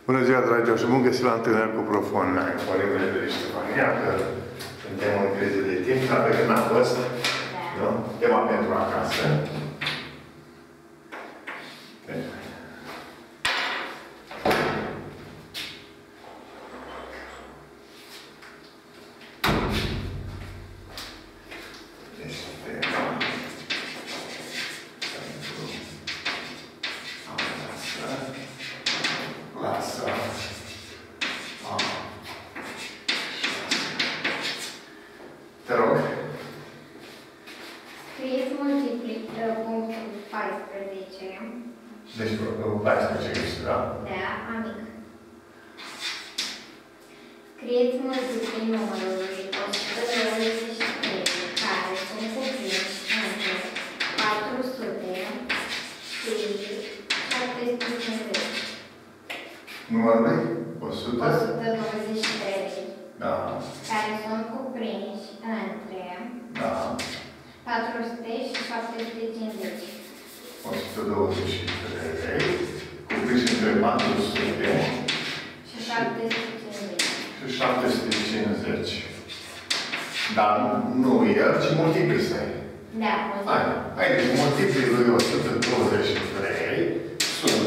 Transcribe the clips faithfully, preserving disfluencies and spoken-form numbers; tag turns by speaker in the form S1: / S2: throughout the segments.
S1: Bună ziua, dragilor, și bun găsit la întâlniri cu Profon. Colegul de Ștefania, că suntem în criză de timp, dar pe când a fost, nu? Tema pentru acasă. Te rog.
S2: Scrieți multiplic punctul paisprezece.
S1: Deci, paisprezece este, da?
S2: Da, amic. Scrieți multiplic numărului o sută douăzeci și trei, care sunt cuprinși între patru sute și șapte sute cincizeci.
S1: Numărului? o sută?
S2: o sută douăzeci și trei.
S1: Da.
S2: Care sunt cuprinși între
S1: Da.
S2: patru sute și șapte sute cincizeci.
S1: o sută douăzeci și trei. Cuprinși între patru sute
S2: Și șapte sute cincizeci.
S1: și șapte sute cincizeci. Dar nu el, ci multiplisă-i.
S2: Da,
S1: Hai, haideți, multiplii lui o sută douăzeci și trei sunt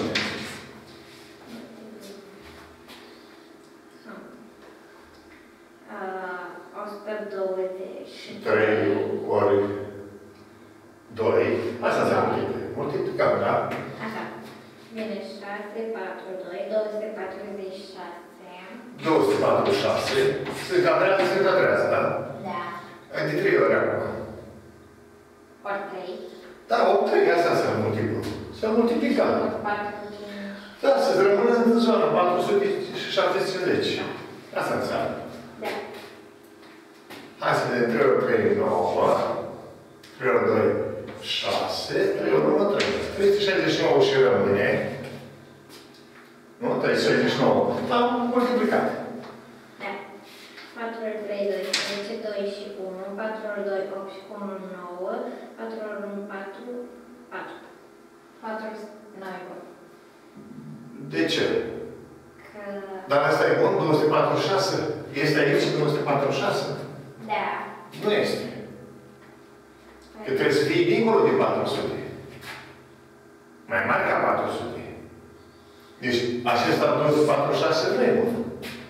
S2: o sută douăzeci și
S1: trei ori doi. Asta înseamnă multipli. Multiplicăm, da?
S2: Așa. Bine, șase, patru, doi, două sute patruzeci și șase.
S1: două sute patruzeci și șase. Se cadrează, se cadrează, da?
S2: Da.
S1: Ai de trei ori acum.
S2: Ori trei.
S1: Da, o trei, asta înseamnă multiplu. S-a multiplicat.
S2: Ori patru, cinci.
S1: Da, să-ți rămână în zonă patru sute și șapte sute cincizeci. Asta înseamnă.
S2: Da.
S1: Hai să vedem trei ori trei, nouă. trei ori doi, șase. trei ori unu, trei. trei sute șaizeci și nouă și rămâne. Nu? trei sute șaizeci și nouă. Am multiplicat.
S2: Da. patru ori trei, doisprezece, doi și unu. patru ori doi, opt și unu, nouă. patru ori unu, patru. patru. patru, nouă.
S1: De ce?
S2: Că...
S1: Dar asta e bun? două sute patruzeci și șase? Este aici două sute patruzeci și șase?
S2: Da.
S1: Nu este. Că trebuie să fie dincolo de patru sute. Mai mare ca patru sute. Deci, acesta două sute patruzeci și șase nu e bun.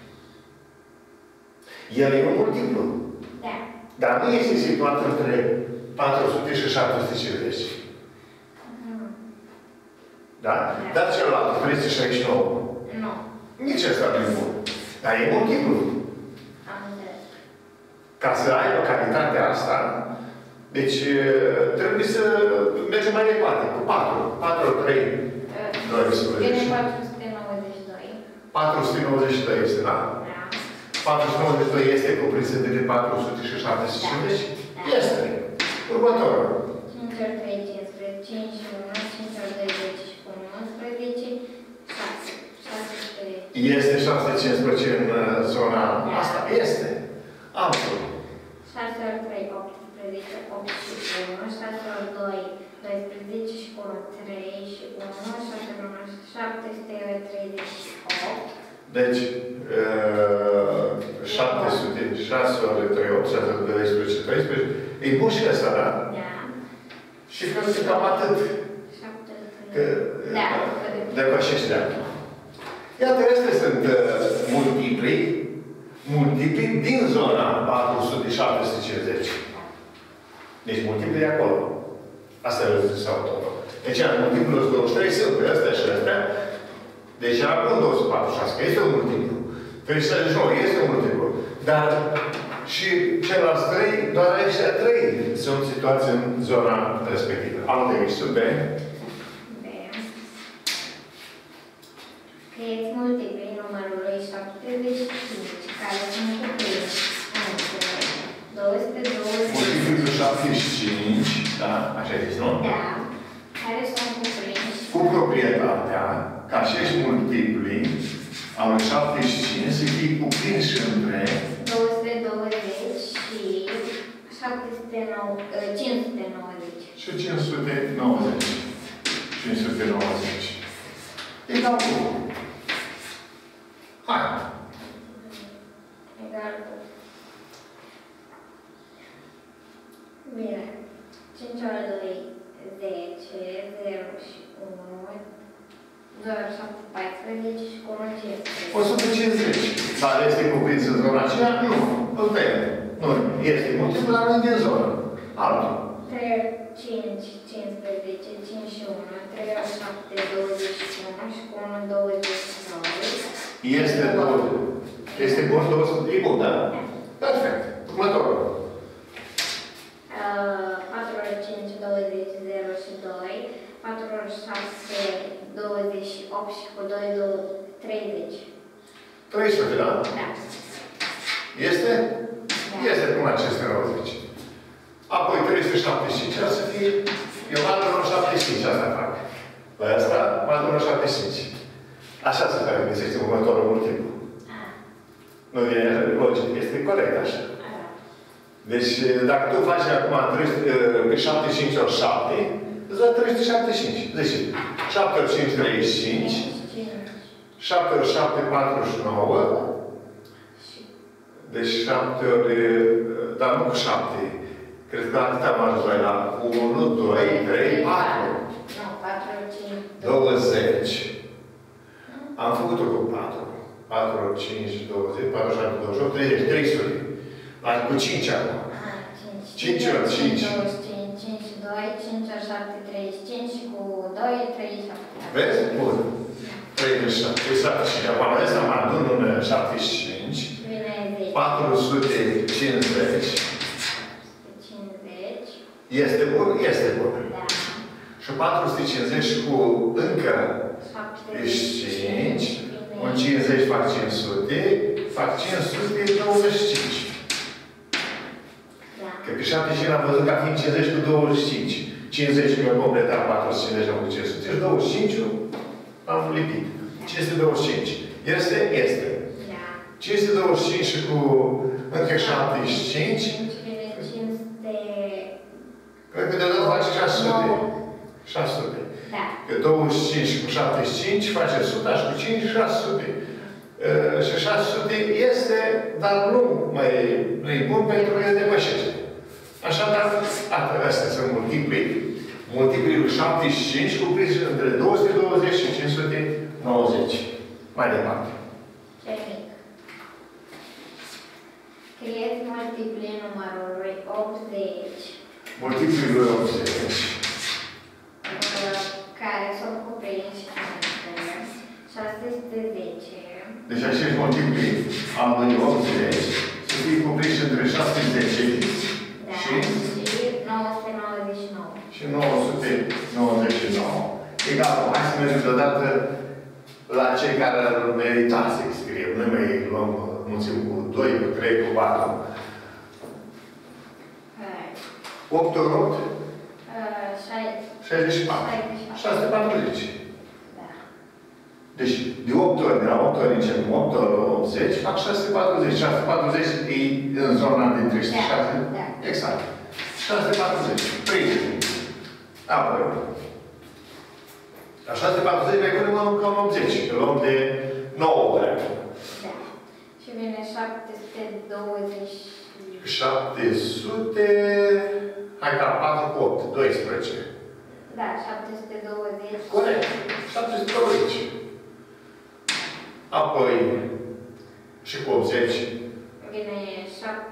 S1: El e un multiplu.
S2: Da.
S1: Dar nu este situat între patru sute și șapte sute cincizeci.
S2: Mhm.
S1: Da? Dar celălalt, trei sute șaizeci și nouă.
S2: Nu.
S1: Nici ăsta nu e bun. Dar e multiplu.
S2: Am înțeles.
S1: Ca să ai localitatea asta, deci trebuie să mergem mai departe, cu patru. patru ori trei, doisprezece.
S2: Vine patru sute nouăzeci și doi.
S1: patru sute nouăzeci și doi este, da?
S2: Da.
S1: patru sute nouăzeci și doi este cuprins între patru sute și șapte sute cincizeci?
S2: Da.
S1: Este. Următorul.
S2: cinci ori trei, cincisprezece, cinci și unu, cinci ori doi, zece și unu, unsprezece, șase. șase sute.
S1: Este șapte sute cincisprezece în zona
S2: Da.
S1: asta? Este. Absolut.
S2: șase ori trei, optsprezece, opt și unu, șase ori doi, doisprezece și unu, trei și unu, șase ori unu, șapte sute treizeci și opt.
S1: Deci, șapte sute, șase ori trei, opt, șase ori doisprezece, treisprezece. E bun și ăsta, da?
S2: Da.
S1: Și cred că cam atât.
S2: șapte sute.
S1: Că,
S2: Da.
S1: de acești de acum. Iată, astea sunt uh, multipli, multipli din zona patru sute șapte sute cincizeci. Deci multipli de acolo. Asta e zis autorul. Deci, multiplul douăzeci și trei sunt pe astea și astea. Deci, acum două sute patruzeci și șase, că este un multiplu. trei sute șaizeci și nouă este un multiplu. Dar și ceilalți trei, doar aceștia trei sunt situații în zona respectivă. Alte mici sunt B.
S2: B. Scrieți multipli numărului șaptezeci și cinci, care sunt cuprinși între două sute douăzeci.
S1: Multiplul șaptezeci și cinci, da? Așa e zis, nu?
S2: Da. Care sunt cuprinși
S1: Cu proprietatea ca acești multipli al lui șaptezeci și cinci să fie cuprinși între
S2: două sute douăzeci și șapte sute nouăzeci, cinci sute nouăzeci.
S1: și cinci sute nouăzeci. cinci sute nouăzeci. E cam bun.
S2: paisprezece și cu unu cincisprezece.
S1: o sută cincizeci. Dar este cuprins în zona aceea? Nu. Îl tăiem. Nu. Este multiplu, dar nu e din zonă. Altul.
S2: trei, cinci, cincisprezece, cinci și unu, trei, șapte, douăzeci și unu și cu unu, douăzeci și nouă.
S1: Este bun. Este bun, două sute. E bun, da? Perfect. Următorul.
S2: patru ori cinci, douăzeci, zero și doi. patru ori șase, douăzeci și opt și cu doi, treizeci.
S1: trei sute, da?
S2: Da.
S1: Este?
S2: Da.
S1: Este cum aceste nouăzeci. Apoi trei sute șaptezeci și cinci, să fie... Eu m-am adunat șaptezeci și cinci, asta fac. La asta m-am adunat șaptezeci și cinci. Așa se face, găsește următorul multiplu. Nu e logic, este corect așa. Deci, dacă tu faci acum pe șaptezeci și cinci ori șapte, îți dă trei sute șaptezeci și cinci. Deci, șapte ori cinci, treizeci și cinci. șapte ori șapte, patruzeci și nouă. Deci, șapte ori... Dar nu cu șapte. Cred că atât am ajuns la unu, doi, trei, patru.
S2: Nu, patru, cinci,
S1: douăzeci. Am făcut-o cu patru. patru ori cinci, douăzeci, patru, șapte, douăzeci și opt, treizeci, trei sute. Cu cinci acum. cinci ori cinci.
S2: douăzeci și cinci, cinci și doi, cinci ori șapte, treizeci și cinci și cu doi, treizeci și șapte.
S1: Vezi? Bun. treizeci și șapte. treizeci și șapte. Acum asta mă adun în șaptezeci și cinci. patru sute cincizeci.
S2: cincizeci.
S1: Este bun? Este bun.
S2: Da.
S1: Și patru sute cincizeci cu încă șaptezeci și cinci. Un cincizeci fac cinci sute. Fac cinci sute douăzeci și cinci.
S2: Da.
S1: Că pe șaptezeci și cinci am văzut ca fiind cincizeci cu douăzeci și cinci. cincizeci mi-au completat patru sute cincizeci cu cinci sute. Și douăzeci și cinci am lipit. cinci sute douăzeci și cinci. Este? Este.
S2: Da.
S1: cinci sute douăzeci și cinci și cu încă șaptezeci și cinci.
S2: cinci sute...
S1: Cred că de dată face șase sute. șase sute.
S2: Da.
S1: Că douăzeci și cinci cu șaptezeci și cinci face o sută și cu cinci șase sute. Uh, și șase sute este, dar nu mai nu e bun pentru că îl depășește. Așadar, astea sunt multipli. Multipli cu șaptezeci și cinci cuprinși între două sute douăzeci și cinci sute nouăzeci. Mai departe.
S2: Ce mic. Scrieți multipli numărului optzeci.
S1: Multipli lui optzeci.
S2: Care sunt cuprinși între șase sute zece.
S1: Deci acești multipli al lui optzeci să fie cuprinși între șase sute zece
S2: Da.
S1: și...
S2: Și nouă sute nouăzeci și nouă.
S1: Și nouă sute nouăzeci și nouă. Egal, hai să mergem deodată la cei care ar merita să scriem. Nu mai luăm mulțim cu doi, cu trei, cu patru. opt ori opt? șaizeci și patru. șase sute patruzeci.
S2: Da.
S1: Deci, de opt ori, de la opt ori începem, opt ori optzeci, fac șase sute patruzeci. șase sute patruzeci e în zona de trei sute șase.
S2: Da, da.
S1: Exact. șase sute patruzeci. Prinde. Apoi. La șase sute patruzeci mai punem încă un optzeci. Că luăm de nouă ori.
S2: Da. Și vine șapte sute douăzeci.
S1: șapte sute... Hai ca patru cu opt. doisprezece.
S2: Da, șapte sute douăzeci.
S1: Corect. șapte sute douăzeci. Apoi și cu optzeci.
S2: Vine șapte...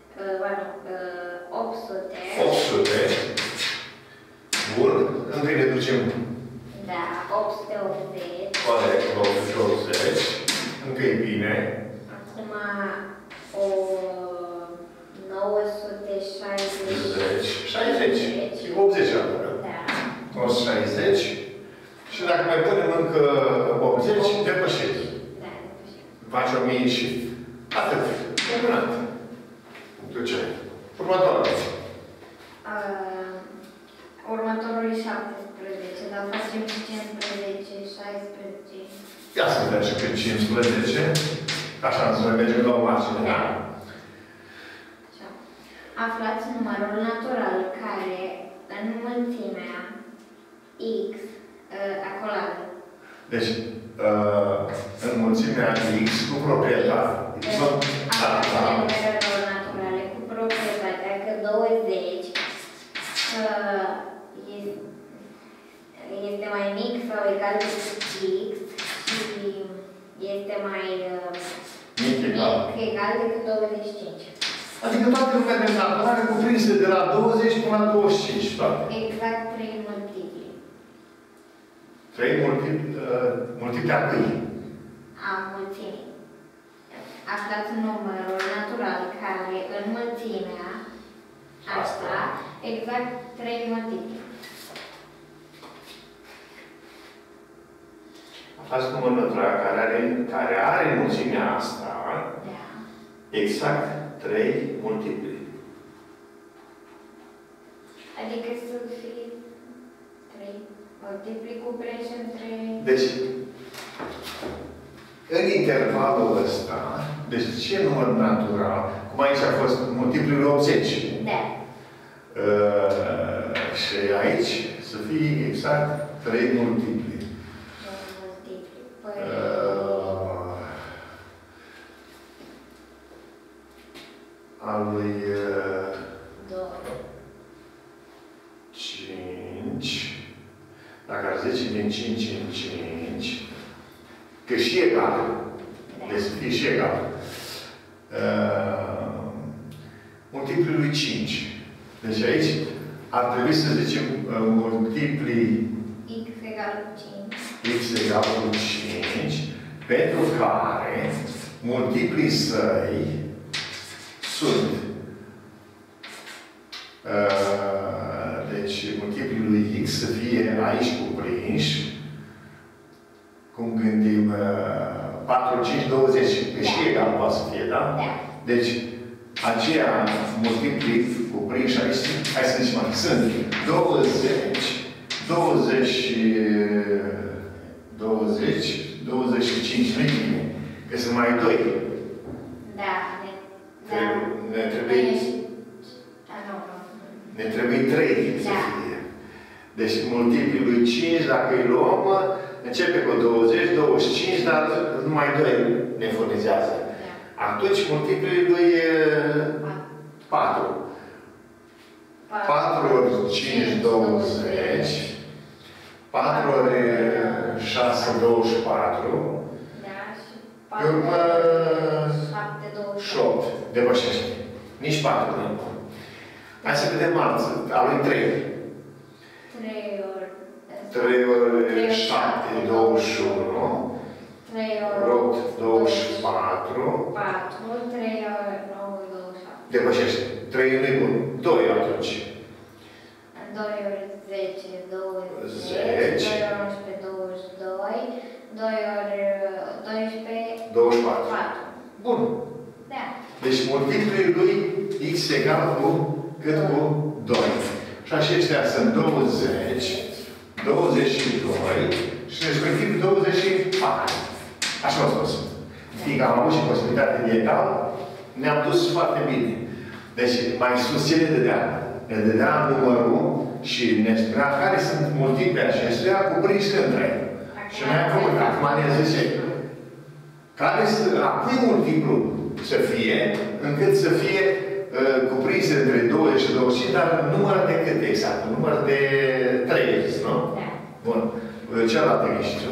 S2: opt sute.
S1: opt sute. Bun. Între ne ducem.
S2: Da, opt sute optzeci.
S1: Corect. opt sute optzeci. Încă e bine.
S2: Acum o nouă sute șaizeci.
S1: șaizeci. Și cu optzeci acum.
S2: Da.
S1: o sută șaizeci. Și dacă mai punem încă optzeci, depășești.
S2: Da, depășești.
S1: Faci o mie și atât. Terminat. Punctul ce? Următoarea.
S2: Uh, următorul e șaptesprezece, dar facem și cincisprezece, șaisprezece.
S1: Ia să vedem și pe cincisprezece. Așa, să mai mergem la o margine, da?
S2: Aflați numărul natural care, în mulțimea x, uh, acolo.
S1: Deci, uh, în mulțimea x cu proprietate.
S2: Aflați numerelor naturale cu proprietatea că douăzeci uh, este mai mic sau egal cu x egal decât douăzeci și cinci.
S1: Adică toate numele naturale cuprinse de la douăzeci până la douăzeci și cinci, toate.
S2: Exact trei multipli.
S1: trei multipli, uh, multipli a cui?
S2: A mulțimii. Aflați numărul natural care în mulțimea asta, exact trei multipli.
S1: Aflați numărul natural care are, care are mulțimea asta,
S2: Da.
S1: exact trei multipli.
S2: Adică să fie trei multipli cuprinși între...
S1: Deci, în intervalul ăsta, deci ce număr natural, cum aici a fost multiplul optzeci.
S2: Da.
S1: Uh, și aici să fie exact trei multipli.
S2: Trei multipli. Păi...
S1: Uh, al lui uh,
S2: Doi.
S1: cinci, dacă ar zice din cinci în cinci, că și egal. Deci să fie și egal. Uh, multiplul lui cinci. Deci aici ar trebui să zicem uh, multiplii
S2: X egal cu cinci.
S1: x egal cu cinci, pentru care multiplii săi sunt uh, deci multiplii lui x să fie aici cuprinși, cum gândim uh, patru, cinci, douăzeci, că și egal poate să fie, da?
S2: Da.
S1: Deci aceea multiplii cuprinși aici, hai să zicem, sunt douăzeci, douăzeci, douăzeci, douăzeci și cinci, nu-i bine, că sunt mai doi.
S2: Da. Da.
S1: Ne trebuie,
S2: Da, nu, nu.
S1: ne trebuie trei să
S2: Da.
S1: fie. Deci multiplii lui cinci, dacă îi luăm, începe cu douăzeci, douăzeci și cinci, dar numai doi ne furnizează.
S2: Da.
S1: Atunci multiplii lui patru. patru ori cinci, douăzeci. patru ori șase, douăzeci și patru.
S2: Da, și
S1: Pe urmă,
S2: șapte, douăzeci
S1: și opt. Depășește. Nici patru nu. Hai să vedem alții. A lui trei.
S2: trei ori...
S1: trei ori șapte, douăzeci și unu.
S2: trei ori
S1: opt, douăzeci și patru.
S2: patru, trei ori nouă, douăzeci și șapte.
S1: Depășește. trei nu-i bun. doi atunci.
S2: doi ori zece, douăzeci.
S1: zece.
S2: doi ori unsprezece, douăzeci și doi. doi ori doisprezece,
S1: douăzeci și patru.
S2: patru.
S1: Bun.
S2: Da.
S1: Deci multiplii lui x egal cu cât cu doi. Și aceștia sunt douăzeci, douăzeci și doi și respectiv douăzeci și patru. Așa am spus. Fiindcă am avut și posibilitatea de egal, ne-am dus foarte bine. Deci, mai sus ce ne dădea? Ne dădea numărul și ne spunea care sunt multiple acestuia cuprinși între. Și noi am făcut. Acum ne zice care sunt, la cui multiplu să fie, încât să fie uh, cuprinse între douăzeci și douăzeci și cinci, dar număr de cât exact? Număr de treizeci, nu?
S2: Da.
S1: Bun. Cealaltă miștiu.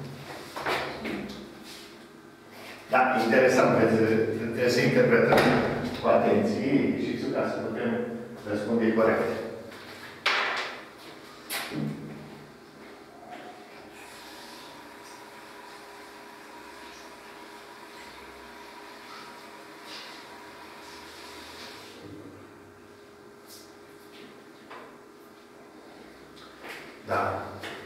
S1: Da, interesant, trebuie să interpretăm cu atenție și ca să putem răspunde corect. Da.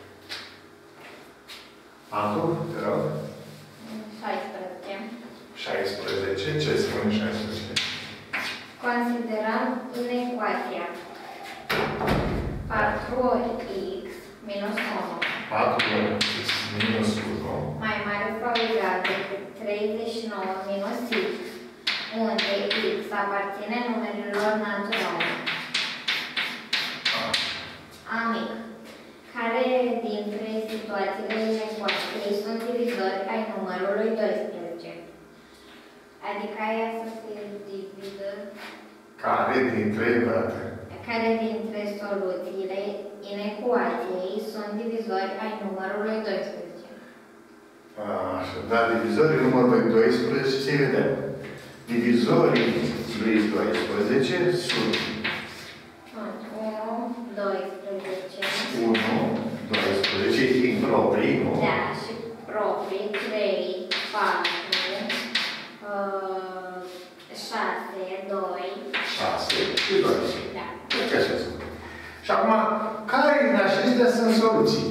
S1: Acum, te rog.
S2: șaisprezece.
S1: șaisprezece. Ce spune șaisprezece?
S2: Considerăm inecuația patru ori x minus unu
S1: patru ori x minus unu
S2: mai mare sau egal decât treizeci și nouă minus x, unde x aparține numerelor naturale. A mic. Care dintre situațiile inecuației sunt divizori ai numărului doisprezece? Adică aia să fie diviză.
S1: Care dintre date?
S2: Care dintre soluțiile inecuației sunt divizori ai numărului doisprezece?
S1: Așa, da, divizorii numărului doisprezece, ce vedem? Divizorii lui doisprezece sunt
S2: unu, doisprezece.
S1: unu, doisprezece, improprii, nu?
S2: Da, și proprii, trei, patru, șase, doi.
S1: șase și doi.
S2: Da.
S1: Cred că așa sunt. Și acum, care din acestea sunt soluții?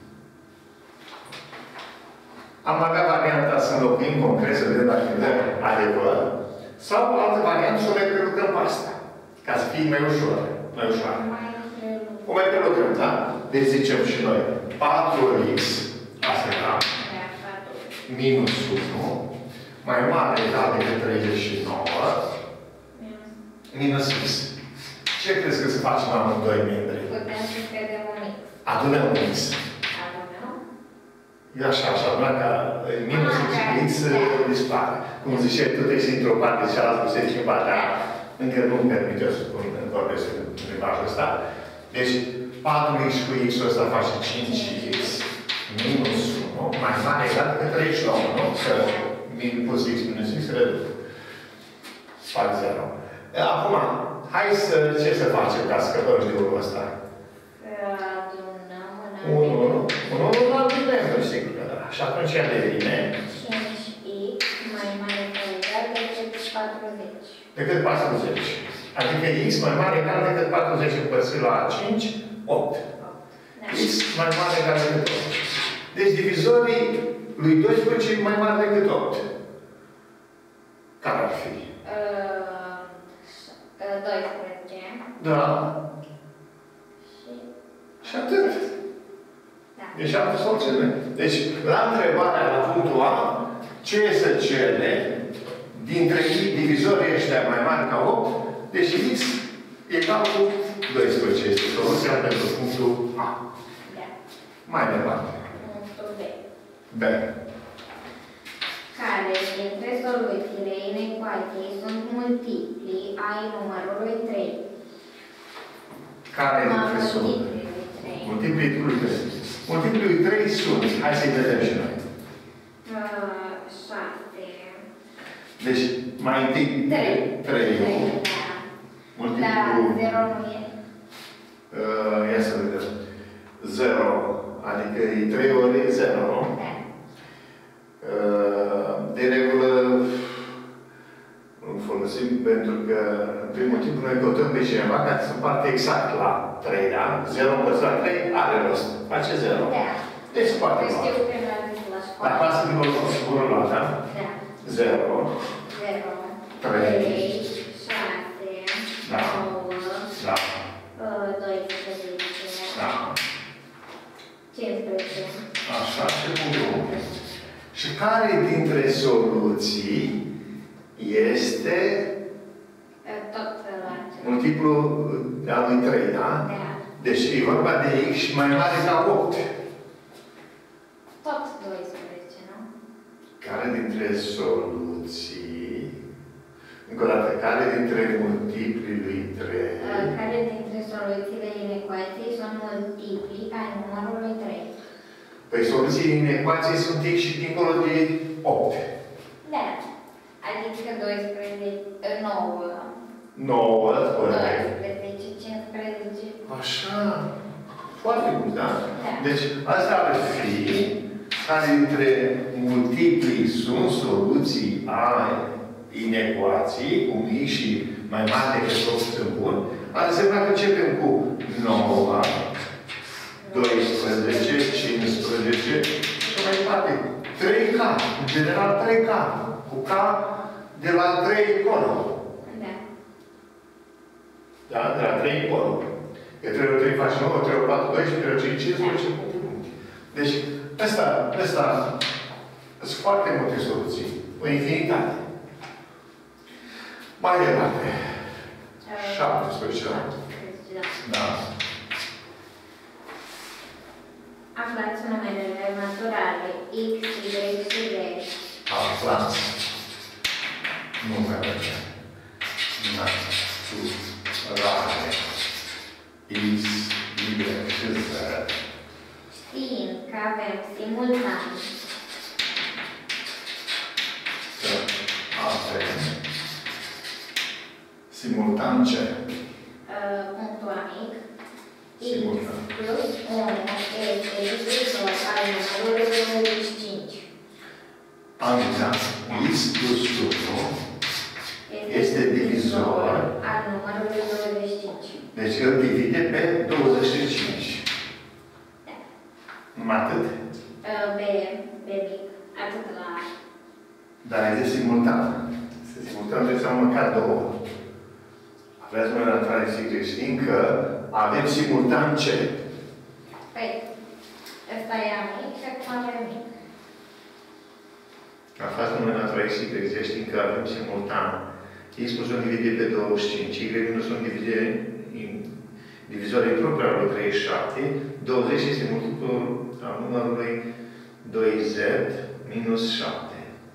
S1: Am avea varianta să înlocuim concret, să vedem dacă ne dă adevăr, sau altă variantă să o mai prelucrăm pe asta, ca să fie mai ușor. Mai ușor. O mai prelucrăm, da? Deci zicem și noi, patru x, asta e, da? Minus unu, mai mare egal decât treizeci și nouă, minus x. Ce crezi că se face la amândoi membri?
S2: Putem să scădem un x.
S1: Adunăm un x.
S2: Adunăm?
S1: Eu așa, așa, doar ca minus x, x dispare. Cum ziceai, tu te-ai într-o parte și cealaltă se schimba, dar încă nu-mi permite eu să spun în vorbesc în limbajul ăsta. Deci, patru x cu x-ul ăsta face cinci x minus unu, mai mare egal decât treizeci și nouă, nu? Că min plus x minus x reduc. Fac zero. Acum, hai să, ce să facem ca să scăpăm și de urmă ăsta?
S2: Adunăm în
S1: unu, unu, unu, unu, altul membru, sigur că da. Și atunci ea devine
S2: cinci x mai mare egal decât patruzeci.
S1: decât patruzeci. Adică x mai mare egal decât patruzeci împărțit la cinci, opt. X mai mare egal decât opt. Deci divizorii lui doisprezece e mai mare decât opt. Care ar fi?
S2: doisprezece.
S1: Da.
S2: Și...
S1: Și atât.
S2: Da.
S1: Deci am soluțiune. Deci, la întrebarea la punctul A, ce se cere dintre divizorii ăștia mai mari ca opt, deci x egal cu doisprezece. Este soluția pentru punctul A.
S2: Da.
S1: Mai departe.
S2: Punctul B.
S1: B.
S2: Care dintre soluțiile inecuației sunt multipli ai numărului trei?
S1: Care dintre soluții? Multiplii lui trei. Multiplii lui trei sunt. Hai să-i vedem și noi.
S2: șase.
S1: Deci, mai întâi
S2: trei.
S1: trei.
S2: Da.
S1: Multiplul...
S2: Da, zero nu e.
S1: Uh, ia să vedem. zero. Adică e trei ori zero, nu?
S2: Da.
S1: Uh, de regulă îl folosim pentru că, în primul timp, noi căutăm pe cineva care se împarte exact la trei, da? zero împărțit la trei are rost. Face zero.
S2: Da.
S1: Deci se poate lua.
S2: Știu că l-a zis la școală.
S1: Dar pasă din urmă, sigur lua, da?
S2: Da.
S1: zero.
S2: zero.
S1: trei.
S2: șase.
S1: Da.
S2: nouă.
S1: Da.
S2: doisprezece.
S1: Da.
S2: cincisprezece.
S1: Așa, și punctul. Și care dintre soluții este
S2: Tot la acela.
S1: multiplul al lui trei, da?
S2: Da.
S1: Deci e vorba de x mai mare ca opt.
S2: Tot doisprezece, nu?
S1: Care dintre soluții, încă o dată, care dintre multiplii lui trei,
S2: Care dintre soluțiile inecuației sunt multipli ai numărului trei?
S1: păi soluțiile în ecuație sunt x și dincolo de opt.
S2: Da. Adică doisprezece, nouă.
S1: nouă, corect.
S2: doisprezece, cincisprezece.
S1: Așa. Foarte bun, da?
S2: Da.
S1: Deci, asta ar fi care dintre multiplii sunt soluții a inecuației, cum x și mai mare decât opt sunt bun, ar însemna că începem cu nouă, doisprezece, cincisprezece și mai departe. trei K. În general trei K. Cu K de la trei încolo.
S2: Da.
S1: Da? De la trei încolo. Că trei ori trei faci nouă, trei ori patru, doisprezece, trei ori cinci, cincisprezece, puncte, puncte. Deci, ăsta, ăsta, sunt foarte multe soluții. O infinitate. Mai departe. șaptesprezece. Da.
S2: Aflați numerele naturale x, y și z.
S1: Aflați numerele naturale x, y și z.
S2: Știind că avem simultan
S1: Să avem Simultan ce?
S2: Uh, punctul amic.
S1: Simultan.
S2: X plus unu este divizor al numărului douăzeci și cinci.
S1: Am exact. X plus unu este divizor
S2: al numărului douăzeci și cinci.
S1: Deci îl divide pe douăzeci și cinci.
S2: Da.
S1: Numai atât?
S2: B, B mic. Atât la...
S1: Dar e de simultan. Să simultan înseamnă măcar două. Aveți noi la trei sigre. Știm că avem simultan ce?
S2: Păi, ăsta e amic și acum avem mic.
S1: Aflați numai la trei sigre. Știm că avem simultan X plus unu divide pe douăzeci și cinci. Y minus unu divide divizorii proprii al lui treizeci și șapte. douăzeci este multiplul al numărului doi z minus șapte.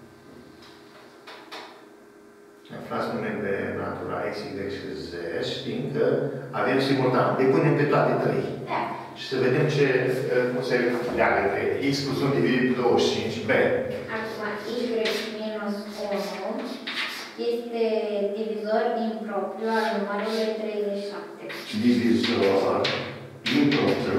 S1: Aflați numele natura X, Y și Z. Știm că avem simultan. Le punem pe toate trei.
S2: Da.
S1: Și să vedem ce, cum se leagă între X plus unu dividit pe douăzeci și cinci. B.
S2: Acum, Y minus unu este divizor impropriu al numărului treizeci și șapte.
S1: Divizor impropriu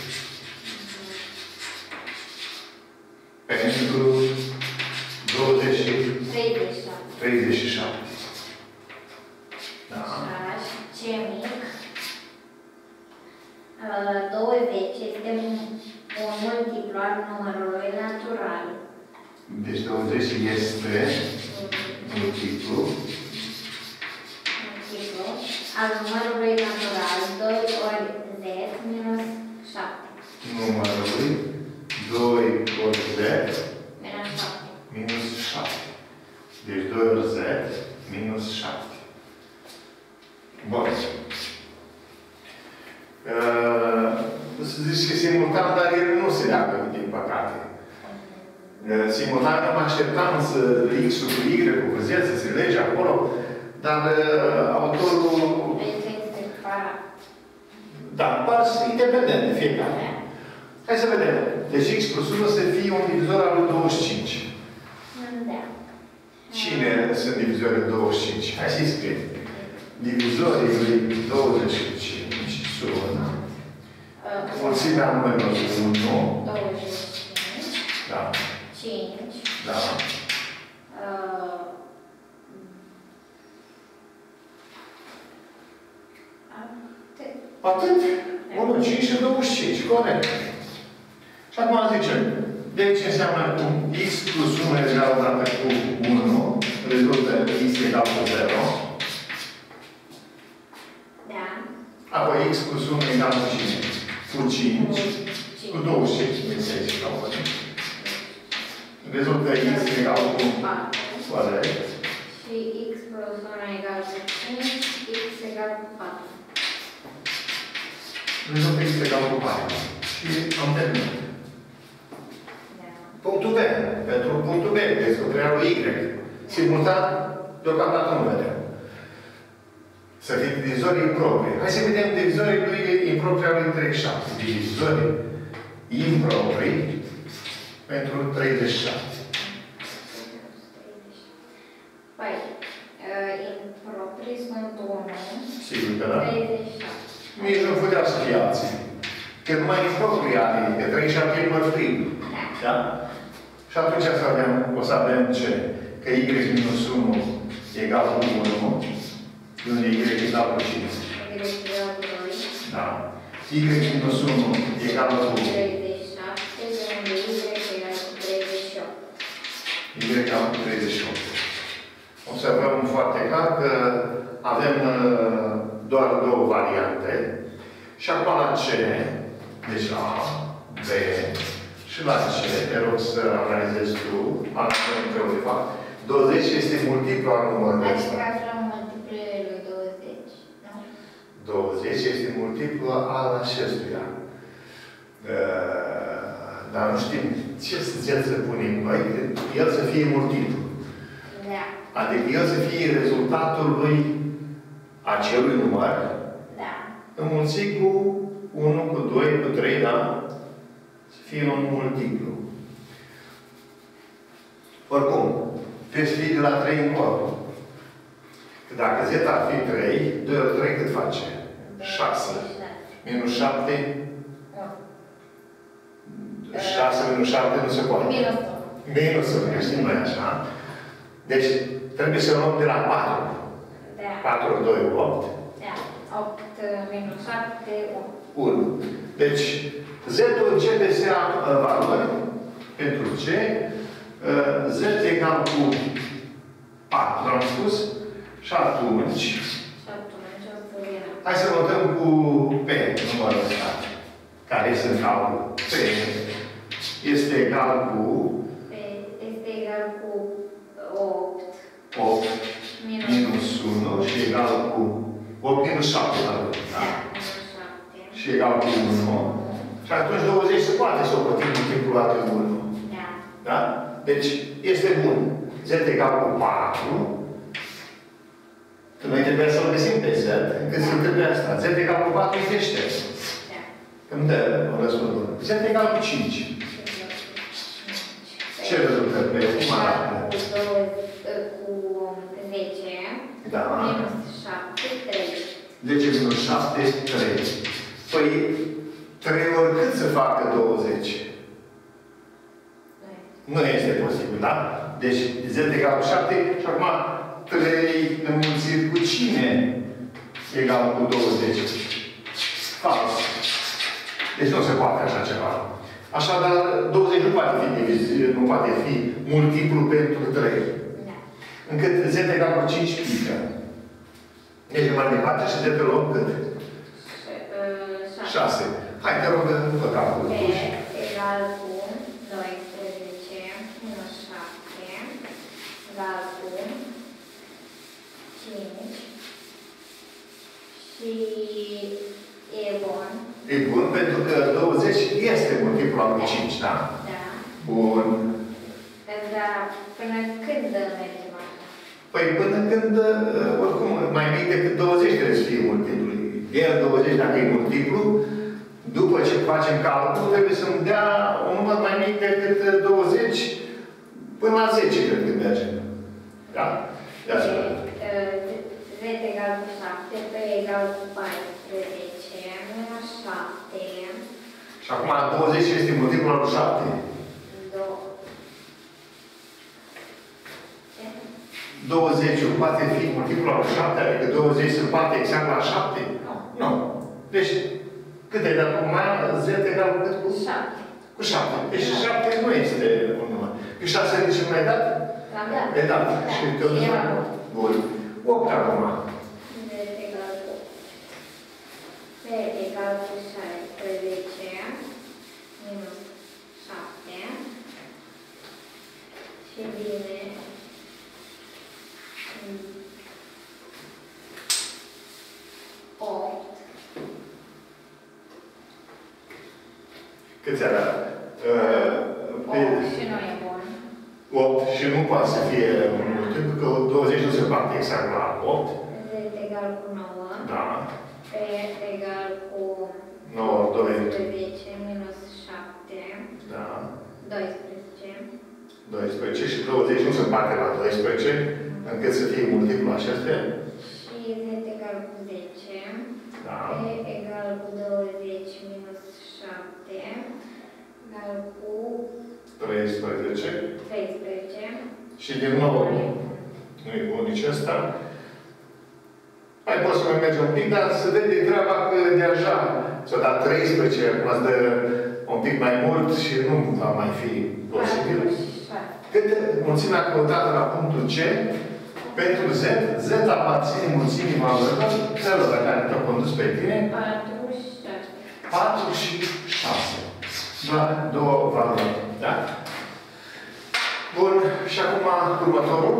S1: pentru douăzeci și treizeci și șapte. Da.
S2: Și C mic. douăzeci este un multiplu al numărului natural.
S1: Deci douăzeci este multiplu
S2: multiplu al numărului natural doi ori z minus șapte.
S1: Numărului doi ori z
S2: Minus șapte.
S1: minus șapte. Deci doi ori z minus șapte. Bun. Uh, să zici că simultan, dar el nu se leagă, din păcate. Uh, simultan mă așteptam să X-ul cu Y cu Z să se lege acolo, dar uh, autorul...
S2: Este para.
S1: Da, par independent de fiecare. Hai să vedem. Deci X plus unu să fie un divizor al lui douăzeci și cinci.
S2: Da.
S1: Cine sunt divizorii douăzeci și cinci? Hai să-i scriem. Divizorii lui douăzeci și cinci sunt mulțimea numărului unu.
S2: douăzeci și cinci.
S1: Da.
S2: cinci.
S1: Da.
S2: Uh,
S1: Atât. unu, cinci și douăzeci și cinci. Corect. Și acum zicem, deci înseamnă cu X plus unu egal odată cu unu, rezultă X egal cu zero.
S2: Da.
S1: Apoi X plus unu egal cu cine? Cu cinci. Cu douăzeci și cinci. Rezultă X egal cu patru.
S2: Și X plus unu egal cu cinci, X egal cu patru.
S1: Rezultă X egal cu patru. Și am terminat.
S2: Da.
S1: Punctul B. Pentru punctul B, descoperirea lui Y. Simultan, deocamdată nu vedem. Să fie divizorii improprii. Hai să vedem divizorii lui improprii al lui treizeci și șapte. Divizorii improprii pentru treizeci și șapte.
S2: Păi, improprii sunt unu.
S1: Sigur că da.
S2: treizeci și șapte.
S1: Nici nu putea să fie alții. Că numai improprii are, că treizeci și șapte e număr prim. Da? Și atunci să avem, o să avem ce? Că Y minus unu egal cu unu. Unde Y egal cu cinci.
S2: Y egal cu doi.
S1: Da. Y minus unu egal cu
S2: treizeci și șapte, de unde Y egal cu treizeci și opt.
S1: Y egal cu treizeci și opt. Observăm foarte clar că avem uh, doar două variante. Și acum la C, deci la A, B și la C, te rog să analizezi tu, analizăm greu de fapt. douăzeci este multiplu al numărului ăsta.
S2: Adică aflăm multiplele lui douăzeci, nu?
S1: douăzeci este multiplu al acestuia. Uh, dar nu știm ce să punem noi, el să fie multiplu.
S2: Da.
S1: Adică el să fie rezultatul lui acelui număr,
S2: Da.
S1: înmulțit cu unu, cu doi, cu trei, da? Să fie un multiplu. Oricum, trebuie să fie de la trei încolo. Că dacă Z ar fi trei, doi ori trei cât face? șase. Minus șapte? șase minus șapte nu se poate.
S2: Minus unu.
S1: Minus unu, știm noi așa. Deci, trebuie să luăm de la patru.
S2: Da.
S1: patru ori doi, opt.
S2: Da. opt minus șapte, unu.
S1: unu. Deci, Z-ul începe să ia valori pentru C. Z egal cu patru, am spus. Și atunci,
S2: Și atunci o să vină.
S1: hai să notăm cu P, numărul ăsta, care este în calcul. P este egal cu
S2: P este egal cu opt.
S1: opt minus unu și egal cu opt minus șapte, da?
S2: Da, minus șapte.
S1: Și egal cu unu. Și atunci douăzeci se poate să o putem în timpul luat în unu.
S2: Da.
S1: Da? Deci, este bun. Z egal cu patru. Noi trebuie să-l găsim pe Z, încât se întâmple asta. Z egal cu patru este șters.
S2: Da.
S1: Îmi dă un răspuns bun. Z egal cu cinci. Ce rezultă pe cum arată?
S2: Cu zece.
S1: Da.
S2: Minus șapte, trei.
S1: zece minus șapte, trei. Păi, trei ori cât să facă douăzeci? Nu este posibil, da? Deci, Z egal cu șapte și acum trei înmulțit cu cine egal cu douăzeci? Fals. Deci nu se poate așa ceva. Așadar, douăzeci nu poate fi divizit, nu poate fi multiplu pentru trei.
S2: Da.
S1: Încât Z egal cu cinci pică. Deci mai departe și de pe loc cât? șase. Hai, te rog, fă calculul.
S2: P egal cu doisprezece minus șapte egal cu cinci și e bun.
S1: E bun, pentru că douăzeci este multiplu al lui cinci, da?
S2: Da.
S1: Bun.
S2: Dar până când mergem așa?
S1: Păi până când, oricum, mai mic decât douăzeci trebuie să fie multiplu. El douăzeci, dacă e multiplu, după ce facem calcul, trebuie să-mi dea un număr mai mic decât douăzeci până la zece, cred că merge. Da? De asta.
S2: Z egal cu șapte, P egal cu paisprezece, minus șapte.
S1: Și acum douăzeci este multiplul al lui șapte. douăzeci poate fi multiplul al lui șapte, adică douăzeci se poate exact la șapte?
S2: Nu.
S1: Nu. Deci, cât ai dat acum? Z egal cu cât? Cu
S2: șapte.
S1: Cu șapte. Deci șapte nu este un număr. Pe șase de ce mai dat?
S2: L-am dat.
S1: E dat.
S2: Da.
S1: Și te bun. opt acum.
S2: Z egal cu P egal cu șaisprezece minus șapte și vine opt.
S1: Câți arată?
S2: opt și nu e bun.
S1: opt și nu poate să fie mult, pentru că douăzeci nu se poate exact la opt.
S2: Z egal cu nouă.
S1: Da.
S2: P egal cu
S1: nouă ori doi.
S2: doisprezece minus șapte.
S1: Da.
S2: doisprezece.
S1: doisprezece și douăzeci nu se poate la doisprezece, încât să fie multiplu acestea.
S2: Și Z egal cu zece.
S1: Da.
S2: P egal cu douăzeci minus șapte egal cu
S1: treisprezece.
S2: treisprezece.
S1: Și din nou, nu e bun nici ăsta. Hai, poți să mai mergi un pic, dar să vede treaba că deja s-a dat treisprezece, acum îți dă un pic mai mult și nu va mai fi posibil. Cât mulțimea căutată la punctul C, pentru Z, Z aparține mulțimii valorilor, celor care te-au condus pe tine, patru și șase. Doar două valori. Da? Bun. Și acum următorul.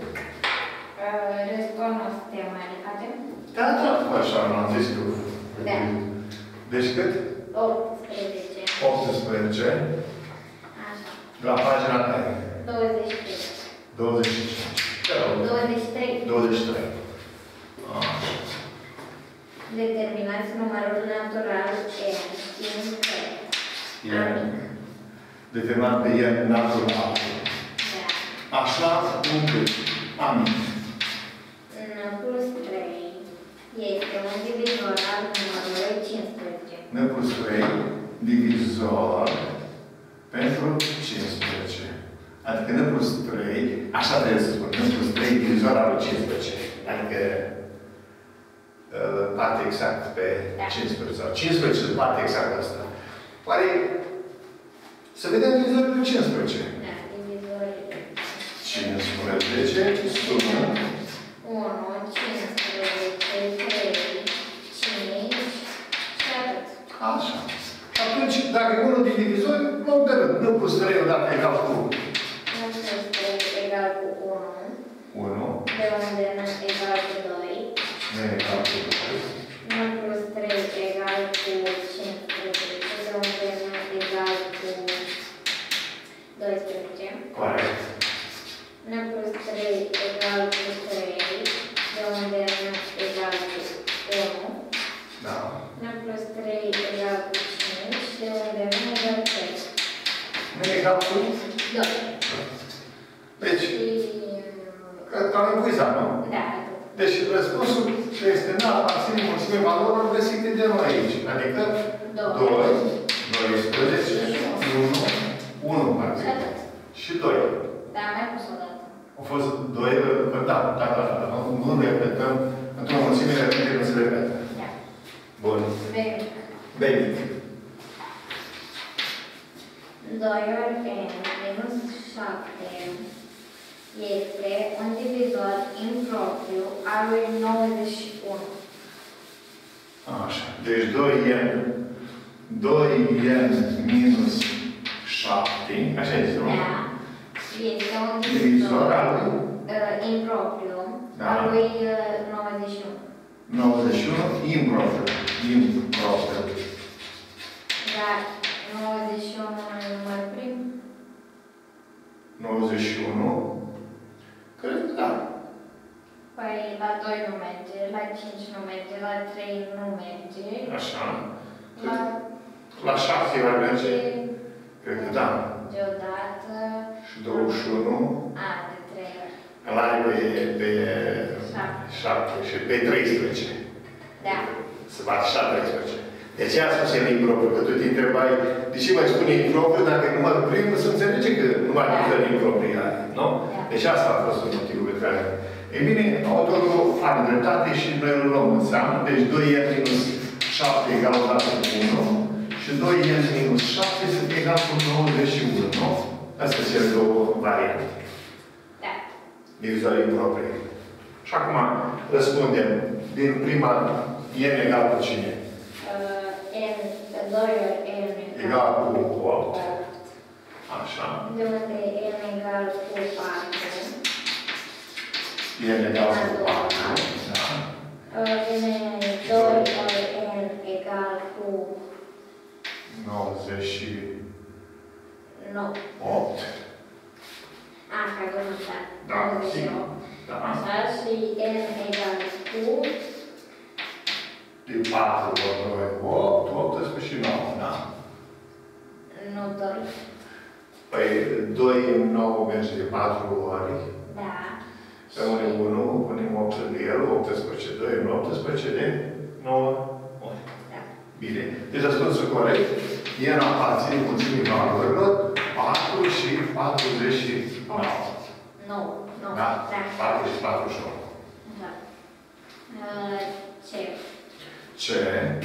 S2: Restul nu suntem mai facem?
S1: Da, da, așa, m-am zis tu.
S2: Da.
S1: Deci cât?
S2: optsprezece.
S1: optsprezece.
S2: Așa.
S1: La pagina care?
S2: douăzeci și trei.
S1: douăzeci și cinci.
S2: douăzeci și trei.
S1: douăzeci și trei. Așa.
S2: Determinați numărul natural n știind că
S1: N. Determinat pe N natural.
S2: Da.
S1: Așa, încât. Amin.
S2: N plus
S1: plus trei divizor pentru cincisprezece. Adică n plus trei, așa trebuie să spun, n plus trei divizor al cincisprezece. Adică bate exact pe cincisprezece. cincisprezece îți bate exact asta. Oare să vedem divizorul pe cincisprezece.
S2: Da, divizorul.
S1: cincisprezece sună
S2: unu, cincisprezece, trei, cinci și atât.
S1: așa. Atunci, dacă e unul din divizori, luăm de rând. Nu plus trei odată egal cu
S2: unu plus trei egal cu unu.
S1: unu.
S2: De unde n egal cu doi.
S1: Nu e egal cu doi.
S2: unu plus trei egal cu cincisprezece. De unde n egal cu doisprezece.
S1: Corect.
S2: unu plus trei egal cu trei. De unde n egal cu unu.
S1: Da.
S2: unu plus trei egal cu cinci. De unde n egal cu trei.
S1: Nu e egal cu
S2: doi.
S1: Deci,
S2: Și...
S1: cred că am epuizat, nu?
S2: Da.
S1: Deci, răspunsul este nu aparține mulțimii valorilor găsite de noi aici. Adică doi, doisprezece, unu, unu,
S2: Și atât.
S1: și doi.
S2: Da, mai pus o dată.
S1: Au fost doi, da, da, da, da, nu, nu repetăm, într-o mulțime repete, nu se repetă.
S2: Da.
S1: Bun.
S2: Bine.
S1: Bine.
S2: doi ori n minus șapte este un divizor impropriu al lui nouăzeci și unu.
S1: Așa. Deci doi n. doi n minus șapte. Așa este, nu?
S2: Da. Este un
S1: Divizor
S2: divizor
S1: al lui
S2: uh, impropriu
S1: Da.
S2: al lui uh, nouăzeci și unu.
S1: nouăzeci și unu. Impropriu. Impropriu.
S2: Dar nouăzeci și unu e număr prim?
S1: nouăzeci și unu. Cred că da.
S2: Păi la doi nu merge, la cinci nu merge, la trei nu merge.
S1: Așa.
S2: La
S1: La șapte va merge? Cred că da.
S2: deodată.
S1: Și douăzeci și unu.
S2: A, de trei ori.
S1: Ăla e pe, pe șapte și pe treisprezece.
S2: Da.
S1: Se bate și la treisprezece. De ce a spus el impropriu? Că tu te întrebai de ce mai spune impropriu dacă numărul prim se înțelege că nu mai diferă impropriu are, nu?
S2: Da.
S1: Deci asta a fost motivul pe care... Ei bine, autorul are dreptate și noi îl luăm în seamă. Deci doi n minus șapte egal odată cu unu și doi n minus șapte sunt egal cu nouăzeci și unu, nu? Astea sunt cele două variante.
S2: Da.
S1: Divizoare improprie. Și acum răspundem din prima n egal cu cine?
S2: Uh, n, doi ori n
S1: Egal cu opt.
S2: opt.
S1: Așa.
S2: De unde n egal cu patru.
S1: n egal cu patru. Da.
S2: Uh, vine doi ori n egal cu
S1: nouăzeci și
S2: nouă.
S1: opt.
S2: A, că a văzut, da.
S1: Da,
S2: nouăzeci și
S1: sigur.
S2: opt.
S1: Da.
S2: Așa, și n egal cu
S1: Din patru ori doi, opt, optsprezece și nouă, da?
S2: nu doi.
S1: Păi doi în nouă merge de patru ori.
S2: Da.
S1: Rămâne unu, punem opt de el, optsprezece, doi în optsprezece de nouă ori.
S2: Da.
S1: Bine. Deci răspunsul corect. El aparține mulțimii valorilor patru și patruzeci și nouă.
S2: nouă. nouă.
S1: Da?
S2: Da.
S1: patru și patruzeci și nouă.
S2: Da. Uh, ce?
S1: Ce?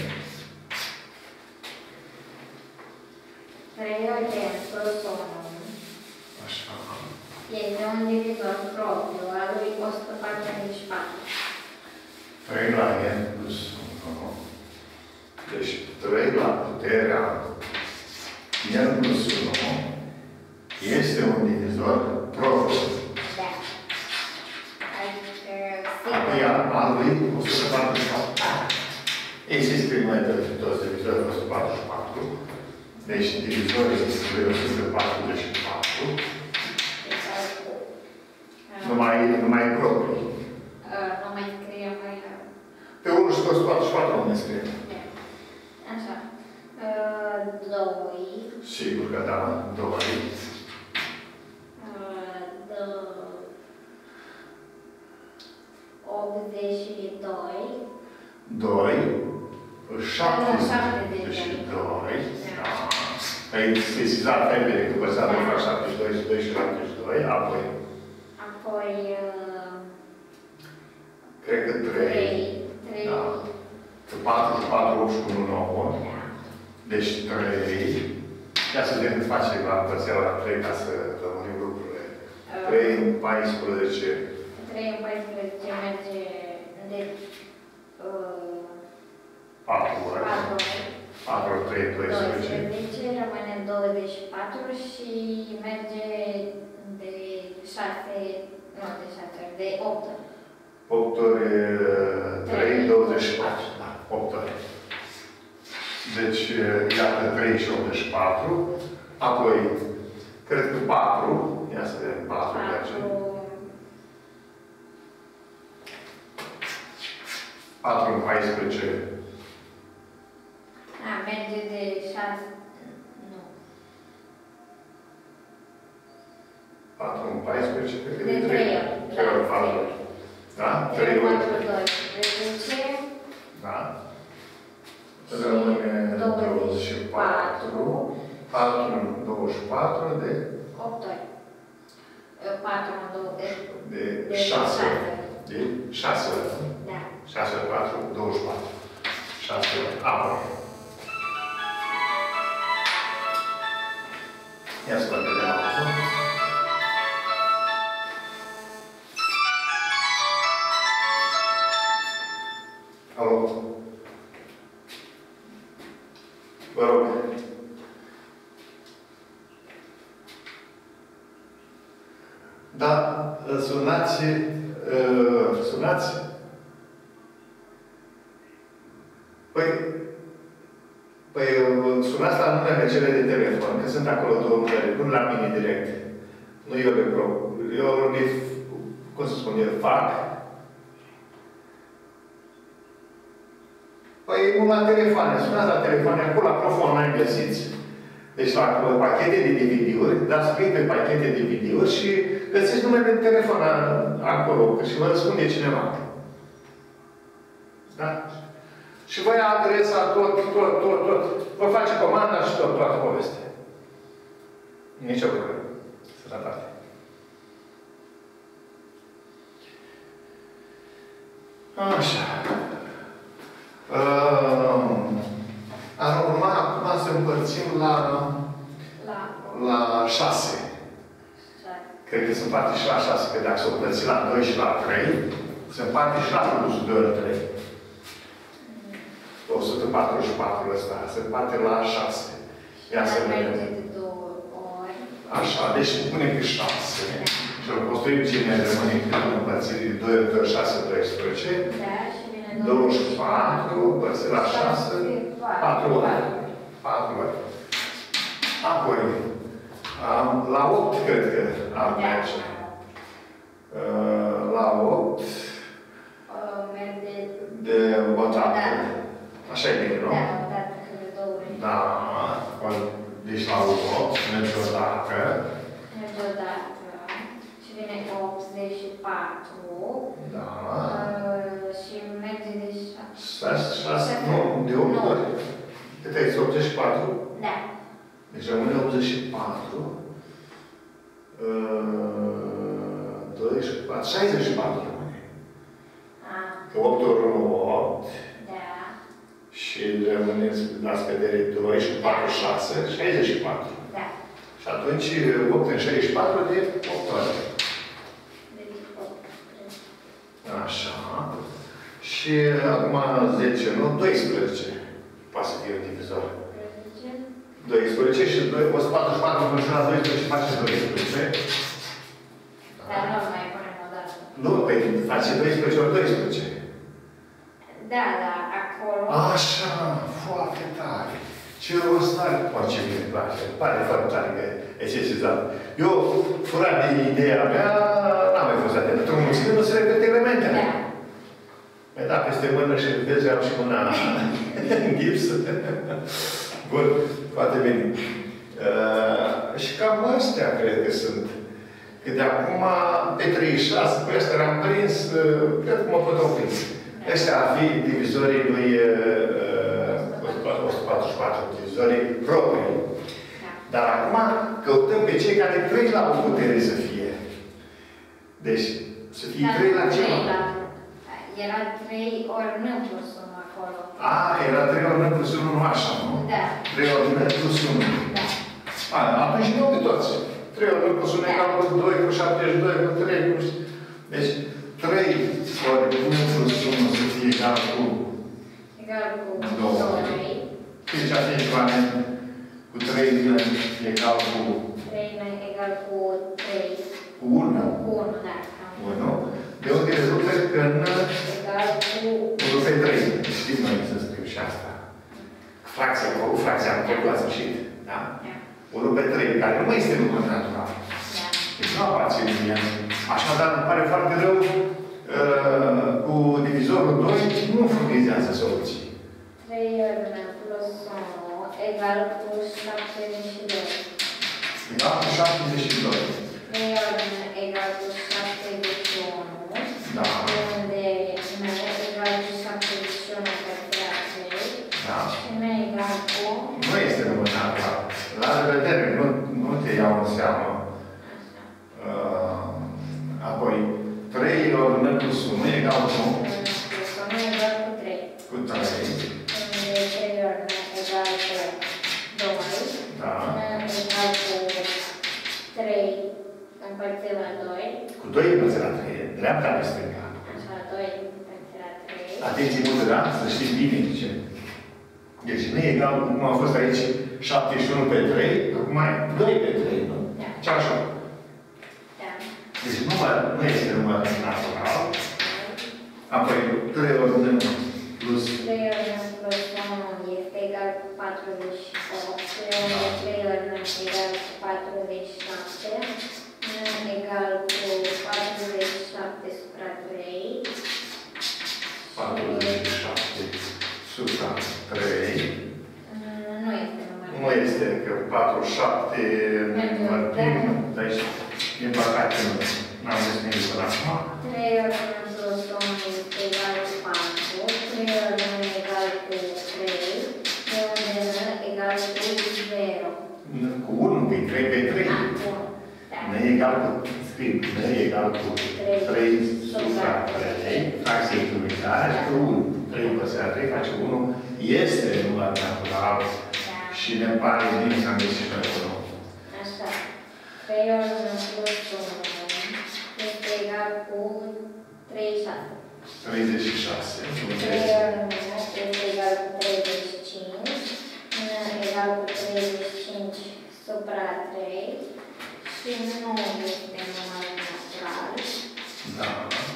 S2: trei ori n plus unu
S1: Așa.
S2: este un divizor propriu al lui o sută patruzeci și patru.
S1: trei la n plus unu. Deci trei la puterea n plus unu este un divizor propriu.
S2: Da. Adică,
S1: Apoi
S2: sigur.
S1: al lui o sută patruzeci și patru. Există mai de toți divizori o sută patruzeci și patru. Deci divizorul este o sută patruzeci și patru.
S2: Egal cu, uh,
S1: Numai, numai proprii.
S2: uh, nu mai scriem mai la...
S1: Pe unu și o sută patruzeci și patru nu ne scrie.
S2: Așa. Uh, doi.
S1: Sigur că da, doi.
S2: Uh, doi. optzeci și doi.
S1: doi. șaptezeci și
S2: șaptezeci și doi.
S1: Ai sesizat mai bine că păsat de fac șaptezeci și doi și doi și șaptezeci și doi, apoi...
S2: Apoi... Uh,
S1: cred că trei.
S2: trei.
S1: Da. Că patru și patru, opt și unu, nouă. Deci trei. Ia să vedem cât face la păseala la trei ca să rămânim lucrurile. trei în paisprezece.
S2: trei în paisprezece merge de... Uh,
S1: patru ori. patru ori trei, doisprezece.
S2: doisprezece, rămâne douăzeci și patru și merge de șase, nu de șase ori, de opt ori.
S1: opt ori trei, douăzeci și patru. Da, opt ori. Deci, iată, trei și optzeci și patru. Apoi, cred că patru. Ia să vedem, patru merge. patru în paisprezece.
S2: A, merge de șase, nu.
S1: patru în paisprezece, cred că
S2: de
S1: de trei ori. trei ori, patru ori. Da? trei ori.
S2: doisprezece.
S1: Da. Rămâne douăzeci și patru. patru în douăzeci și patru de...
S2: opt ori. patru în douăzeci.
S1: De șase ori. De șase ori.
S2: Da.
S1: șase ori patru, douăzeci și patru. șase ori. Apoi. Ia să vedem acum. Alo. Vă rog. Da, sunați, sunați. Păi, păi sunați la numele cele de telefon, că sunt acolo două numere, nu la mine direct. Nu eu le pro. Eu le, cum să spun, eu fac. Păi, nu la telefoane, sunați la telefoane, acolo la profon mai găsiți. Deci la pachete de D V D-uri, dați click pe pachete de D V D-uri și găsiți numele de telefon acolo, că și vă răspunde cineva. Da? Și vă ia adresa, tot, tot, tot, tot. Vă face comanda și tot, toată povestea. Nici o problemă. Sănătate. Așa. Uh, ar urma acum să împărțim la,
S2: la,
S1: la șase. Cred că se împarte și la șase, că dacă se împărți la doi și la trei, se împarte și la plus doi ori trei. o sută patruzeci și patru ăsta, se împarte la șase. Ia să vedem. Așa, deci punem pe șase. Și o construim cine rămâne cât împărțire de doi ori șase, doisprezece. douăzeci și patru, împărțit la șase, patru ori. patru ori. Apoi, la opt, cred că am merge. La opt. De o dată. Așa e bine, nu?
S2: Da, o dată, că de două ori.
S1: Da. Deci la opt, merge o dată.
S2: Merge o dată. Și vine optzeci și patru.
S1: Da.
S2: Și merge de
S1: șase. Nu, de opt ori. Cât ai zis? optzeci și patru?
S2: Da.
S1: Deci rămâne optzeci și patru. doi și patru. șaizeci și patru rămâne. Că opt ori unu, opt.
S2: Da.
S1: Și rămâne la scădere doi și patru, șase, șaizeci și patru.
S2: Da.
S1: Și atunci opt în șaizeci și patru de opt ori. Așa. Și acum zece, nu? doisprezece. Poate să fie un divizor. doisprezece și o sută patruzeci și patru până la doisprezece și face doisprezece.
S2: Dar nu mai punem o dată.
S1: Nu, păi face doisprezece ori doisprezece.
S2: Da, da, acolo.
S1: Așa, foarte tare. Ce rost are? Orice bine îmi place. Pare foarte tare că e sesizat. Eu, furat de ideea mea, n-am mai fost atent. Într-o mulțime nu se repete elementele.
S2: Da.
S1: Păi da, peste mână și vezi, am și mâna în gips. Bun, foarte bine. Uh, și cam astea cred că sunt. Că de acum, pe treizeci și șase, pe ăștia le-am prins, uh, cred că mă pot opri. Ăștia ar fi divizorii lui uh, o sută patruzeci și patru, divizorii proprii.
S2: Da.
S1: Dar acum căutăm pe cei care trei la o putere să fie. Deci, să fie trei la ceva.
S2: Era trei ori n plus unu acolo.
S1: A, era trei ori n plus unu, nu așa, nu?
S2: Da.
S1: trei ori n plus unu.
S2: Da.
S1: A, atunci nu de toți. trei ori n plus unu egal cu doi, cu șaptezeci și doi, cu trei, cu... Deci, trei ori n plus unu să fie egal cu...
S2: Egal cu
S1: doi. Deci, atunci, echivalent cu trei n egal cu...
S2: trei n egal cu trei.
S1: Cu unu.
S2: Cu unu, da.
S1: unu. De unde rezultă că n
S2: egal cu
S1: unu pe trei. Știți noi să scriu și asta. Fracția cu fracția cu la sfârșit. Da? unu pe trei, care nu este număr natural. Deci nu aparține din el. Așadar, îmi pare foarte rău, uh, cu divizorul doi nu furnizează soluții.
S2: trei ori n plus unu egal cu șaptezeci și doi.
S1: Egal cu șaptezeci și doi.
S2: trei ori n egal cu șaptezeci și unu.
S1: Da.
S2: Unde n egal cu șaptezeci și unu păstrat trei.
S1: Da.
S2: Și n egal cu...
S1: Nu este număr natural. La revedere, nu, nu te iau în seamă. Uh, apoi, trei ori n plus unu egal cu...
S2: plus unu egal cu trei.
S1: Cu trei.
S2: Unde trei ori n egal cu doi.
S1: Da.
S2: N egal cu trei împărțit la doi.
S1: Cu doi împărțit la trei. Dreapta pe stânga.
S2: Așa, doi împărțit la trei.
S1: Atenție multă, da? Să știți bine ce. Deci nu e egal, cum a fost aici, șaptezeci și unu pe trei, acum e doi pe trei, nu?
S2: Da.
S1: Ce așa?
S2: Da.
S1: Deci număr, nu este număr natural. Apoi, trei ori n plus...
S2: trei ori n plus unu este egal cu patruzeci și opt. Unde trei ori n egal cu patruzeci și șapte. N egal cu patruzeci și șapte supra trei.
S1: patruzeci și șapte supra trei.
S2: Nu este număr.
S1: Nu este, că patruzeci și șapte împărțim, dar aici, din păcate, nu. N-am zis nimic până acum.
S2: trei ori n plus unu este egal cu patru. trei ori n egal cu trei. De unde n egal cu zero.
S1: Cu unu, pe trei pe trei.
S2: Ah, bun. Da.
S1: N e egal cu, scriu, N e egal cu trei supra trei, fracție echivalentare, cu unu. trei păstrat trei face unu, este număr natural și ne pare bine să am găsit pe acolo.
S2: Așa. trei ori n plus unu este egal cu treizeci și șase.
S1: treizeci și șase.
S2: trei ori n este egal cu treizeci și cinci. N egal cu treizeci și cinci supra trei. Și nu este număr natural.
S1: Da.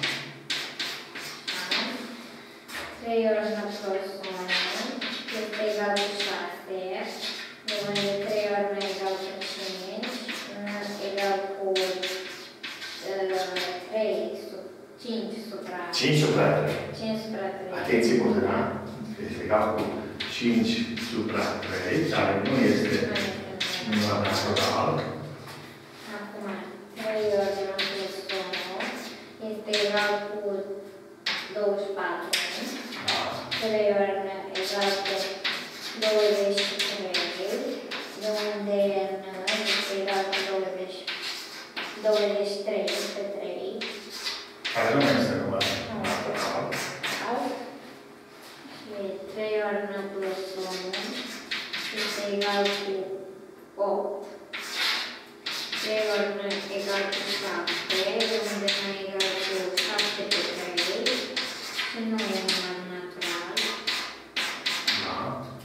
S2: trei ori n plus unu este egal cu șase. De unde trei ori n egal cu cinci. N egal cu trei, cinci supra
S1: cinci supra trei.
S2: cinci supra trei.
S1: Atenție multă, da? Este egal cu cinci supra trei, care nu este număr natural.
S2: Acum, trei ori n plus unu este egal cu douăzeci și patru. trei ori n egal cu douăzeci și trei. De unde n este egal cu douăzeci, douăzeci și trei pe trei.
S1: Care nu este număr natural.
S2: Și trei ori n plus unu este egal cu opt. trei ori n egal cu șapte, de unde n egal cu șapte pe trei. Și nu e număr natural.
S1: Da.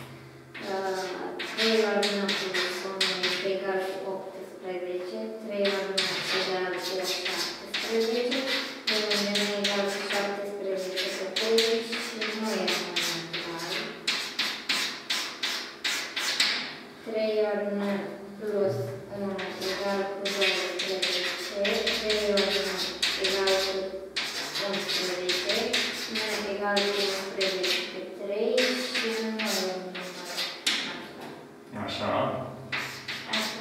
S2: trei ori n plus unu este egal cu optsprezece. trei ori n egal cu șaptesprezece. De unde n egal cu șaptesprezece pe trei. Și nu e număr natural. trei ori n plus unu egal cu doisprezece. trei ori n egal cu unsprezece. N egal cu unsprezece pe trei. Și nu e număr natural.
S1: Așa.
S2: Așa.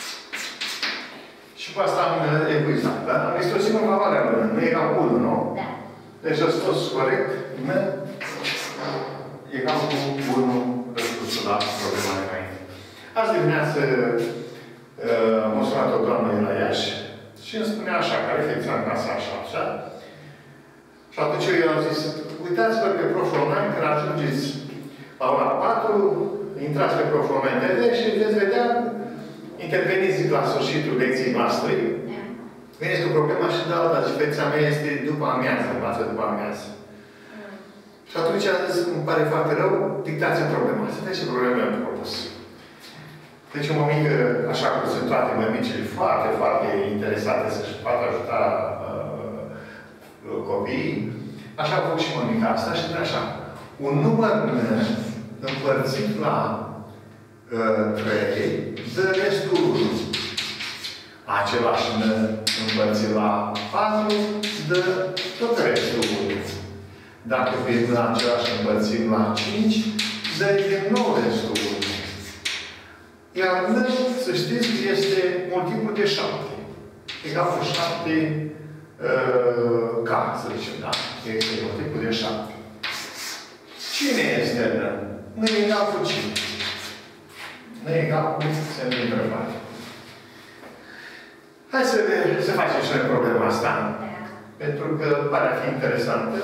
S1: Și cu asta am epuizat, da? Este o singură valoare a lui, nu egal cu unu, nu?
S2: Da.
S1: Deci răspuns corect, N egal cu unu răspunsul la problema de înainte. Azi dimineață m-a sunat o doamnă de la Iași și îmi spunea așa, care reflecționa casa așa, așa. Și atunci eu i-am zis, uitați-vă pe profil online, când ajungeți la ora patru, intrați pe profil online T V și veți vedea, interveniți la sfârșitul lecției noastre. Vedeți cu problema și da, dar diferența mea este după amiază, învață după amiază. Și atunci am zis, îmi pare foarte rău, dictați-mi problema. Să vedeți ce probleme am propus. Deci o mămică, așa cum sunt toate mămicile foarte, foarte interesate să-și poată ajuta uh, copiii, așa a făcut și mămica asta și de așa. Un număr împărțit la uh, trei, dă restul unu. Același împărțit la patru, dă tot restul unu. Dacă vedem la același împărțit la cinci, dă din nou restul unu. Iar N, să știți, este multiplu de șapte. Egal cu șapte uh, K, să zicem, da? Este multiplu de șapte. Cine este N? N e egal cu cine? N e egal cu semn de întrebare. Hai să, să facem și noi problema asta. Pentru că pare a fi interesantă.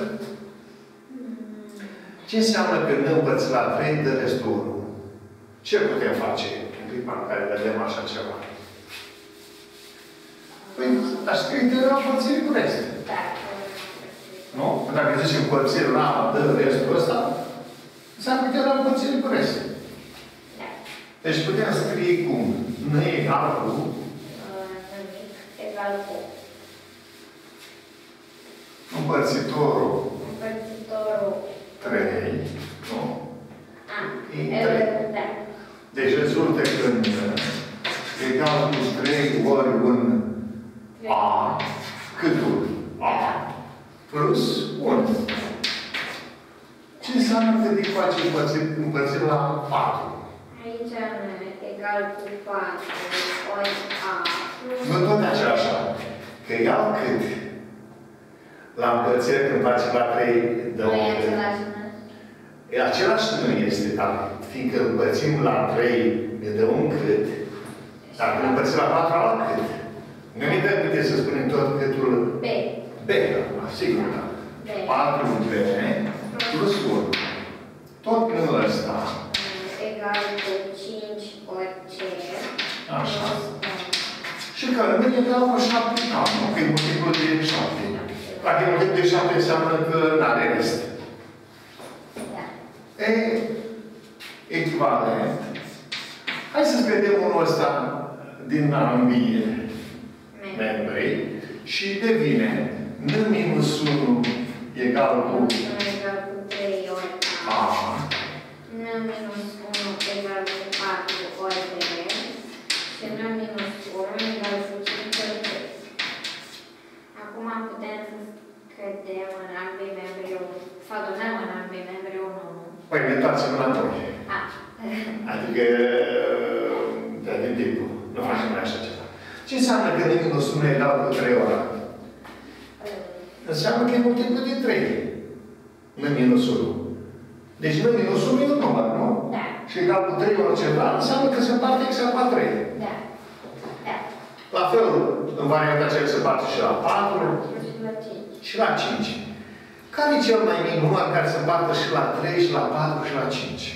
S1: Ce înseamnă că N împărțit la trei dă restul unu? Ce putem face în clipa în care vedem așa ceva? Păi, aș scrie că era împărțire cu rest. Nu? Dacă zicem împărțire la dă restul ăsta, înseamnă că era împărțire cu rest. Deci putem scrie cum? N egal cu
S2: egal cu
S1: împărțitorul
S2: împărțitorul
S1: trei, nu?
S2: A,
S1: trei.
S2: da.
S1: Deci rezultă când egal cu trei ori un A, câtul? A. Plus unu. Ce înseamnă că din face împărțit la patru?
S2: Aici egal cu patru ori A.
S1: Nu tot așa, așa. Că egal cât? La împărțire când face la trei, dă
S2: Nu
S1: un
S2: e
S1: cât.
S2: același, nu?
S1: E același nu este, dar fiindcă împărțim la trei, ne dă un cât. Dacă împărțim la patru, la cât? Nu mi dă câte să spunem tot câtul
S2: B.
S1: B, sigur, da. patru B plus unu. Tot până ăsta.
S2: Egal cu cinci ori C.
S1: Așa. Și că rămâne egal cu șapte K, nu? Că e multiplu de șapte. Dacă e multiplu de șapte, înseamnă că n-are rest.
S2: Da.
S1: E echivalent. Hai să vedem unul ăsta din ambii membri și devine N minus unu egal cu
S2: egal cu trei ori
S1: A.
S2: N minus unu egal cu patru ori B. Și N minus unu egal cu cinci ori B. Acum putem să scădem în ambii membri unu. Să adunăm în ambii membri unu.
S1: Păi ne întoarcem la noi.
S2: A.
S1: Adică pierdem timpul. Nu facem mai așa ceva. Ce înseamnă că N minus unu egal cu trei ori A? Înseamnă că e multiplu de trei. N minus unu. Deci N minus unu e un număr, nu?
S2: Da.
S1: Și egal cu trei ori ceva, înseamnă că se împarte exact la trei.
S2: Da. Da.
S1: La fel, în varianta aceea se împarte și la patru
S2: Și la cinci.
S1: și la cinci. Care e cel mai mic număr care se împarte și la trei, și la patru, și la cinci?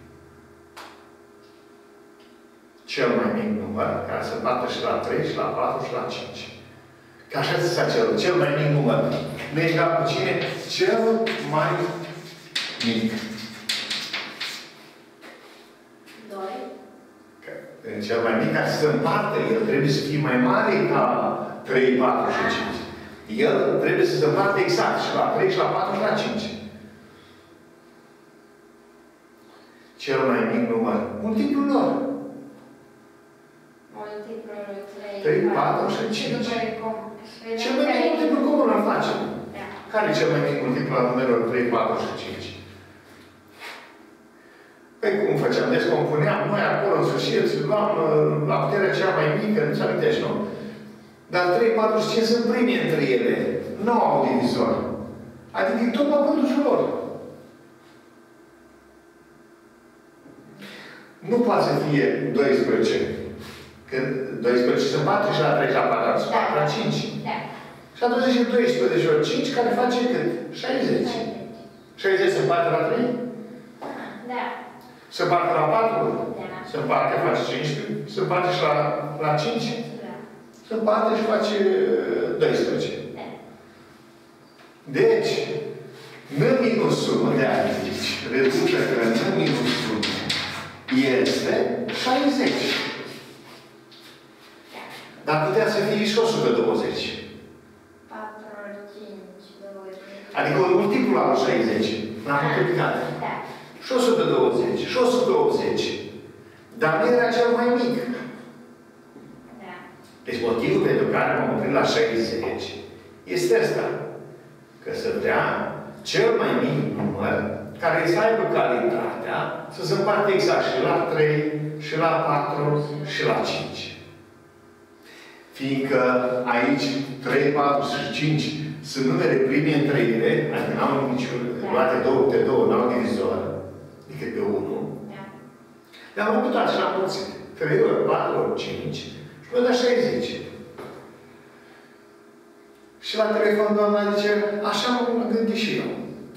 S1: Cel mai mic număr care se împarte și la trei, și la patru, și la cinci. Că așa s-a cerut. Cel mai mic număr. Nu e egal cu cine? Cel mai mic.
S2: doi.
S1: Că cel mai mic care se împarte, el trebuie să fie mai mare ca trei, patru și cinci. El trebuie să se împarte exact și la trei, și la patru, și la cinci. Cel mai mic număr. Multiplul lor.
S2: Multiplul trei.
S1: trei, patru și cinci. Cel mai mic multiplu comun îl facem.
S2: Da.
S1: Care e cel mai mic multiplu al numerelor trei, patru și cinci? Păi cum făceam? Descompuneam noi acolo în sfârșit, luam la puterea cea mai mică, nu-ți amintești, nu? Dar trei, patru și cinci sunt primii între ele. Nu au divizor. Adică e tot la produsul lor. nu poate să fie doisprezece. Că doisprezece se împarte și la trei și la patru, se împarte la cinci.
S2: Da.
S1: Și atunci e doisprezece ori cinci, care face cât? șaizeci. șaizeci se împarte la trei?
S2: Da.
S1: Se împarte la patru?
S2: Da.
S1: Se împarte, face cincisprezece. Se împarte și la, la cinci?
S2: Da.
S1: Se împarte și face doisprezece.
S2: Da.
S1: Deci, n minusul de aici, rezultă că n minusul este șaizeci. Dar putea să fie și o sută douăzeci.
S2: patru ori cinci, douăzeci.
S1: Adică un multiplu la șaizeci. L-am multiplicat.
S2: Da.
S1: Și o sută douăzeci. Și o sută optzeci. Dar nu era cel mai mic.
S2: Da.
S1: Deci motivul pentru care m-am oprit la șaizeci este ăsta. Că să vrea cel mai mic număr care să aibă calitatea să se împarte exact și la trei, și la patru, și la cinci. Fiindcă aici trei, patru și cinci sunt numere prime între ele, adică n-au niciun, luate două pe două, n-au divizor, decât pe unu.
S2: Da.
S1: Le-am împutat și l-am mulțit. trei ori, patru ori, cinci și mi-a dat șaizeci. Și la telefon doamna zice, așa m-am gândit și eu.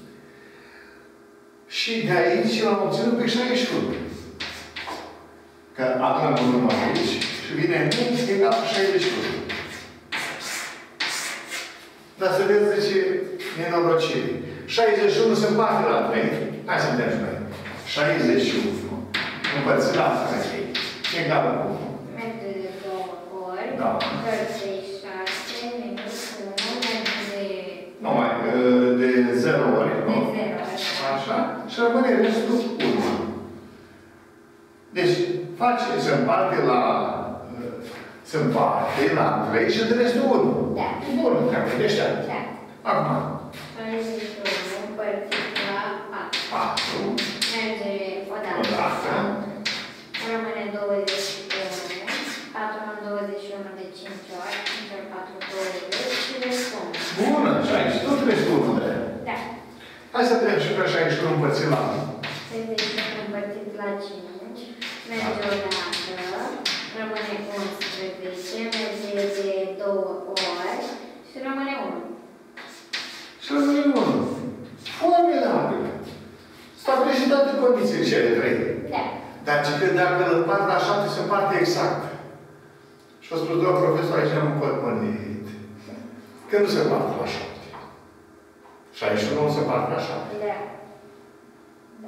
S1: Și de aici l-am obținut pe șaizeci și unu. Că acum un număr aici și vine în minus egal cu șaizeci și unu. Dar să vezi, zice, nenorocire. șaizeci și unu se împarte la trei. Hai să vedem și noi. șaizeci și unu împărțit la trei. Egal cu unu.
S2: Merge de două ori.
S1: Da.
S2: treizeci și șase minus unu merge de...
S1: Nu mai, de zero ori, nu?
S2: De zero ori.
S1: Așa. Și rămâne restul unu. Deci, face, se împarte la... Se împarte la trei și de restul unu.
S2: Da.
S1: Bun, trebuie de ăștia.
S2: Da.
S1: Acum.
S2: șaizeci și unu împărțit la patru.
S1: patru.
S2: Merge odată.
S1: Odată.
S2: Rămâne douăzeci și unu. patru în douăzeci și unu de cinci ori. cinci ori patru, douăzeci și restul unu.
S1: Bună, și aici tot restul unu de.
S2: Da.
S1: Hai să vedem și pe șaizeci și unu împărțit la
S2: șaizeci și unu împărțit la cinci. Merge odată. Rămâne unsprezece. Merge de două ori. Și rămâne unu.
S1: și rămâne unu. Formidabil. Stabilește toate condițiile cele trei.
S2: Da.
S1: Dar ce că dacă îl împart la șapte, se împarte exact. Și a spus, doamna profesor, aici nu pot mănit. Că nu se împarte la șapte. șaizeci și unu nu se împarte la șapte.
S2: Da. Da.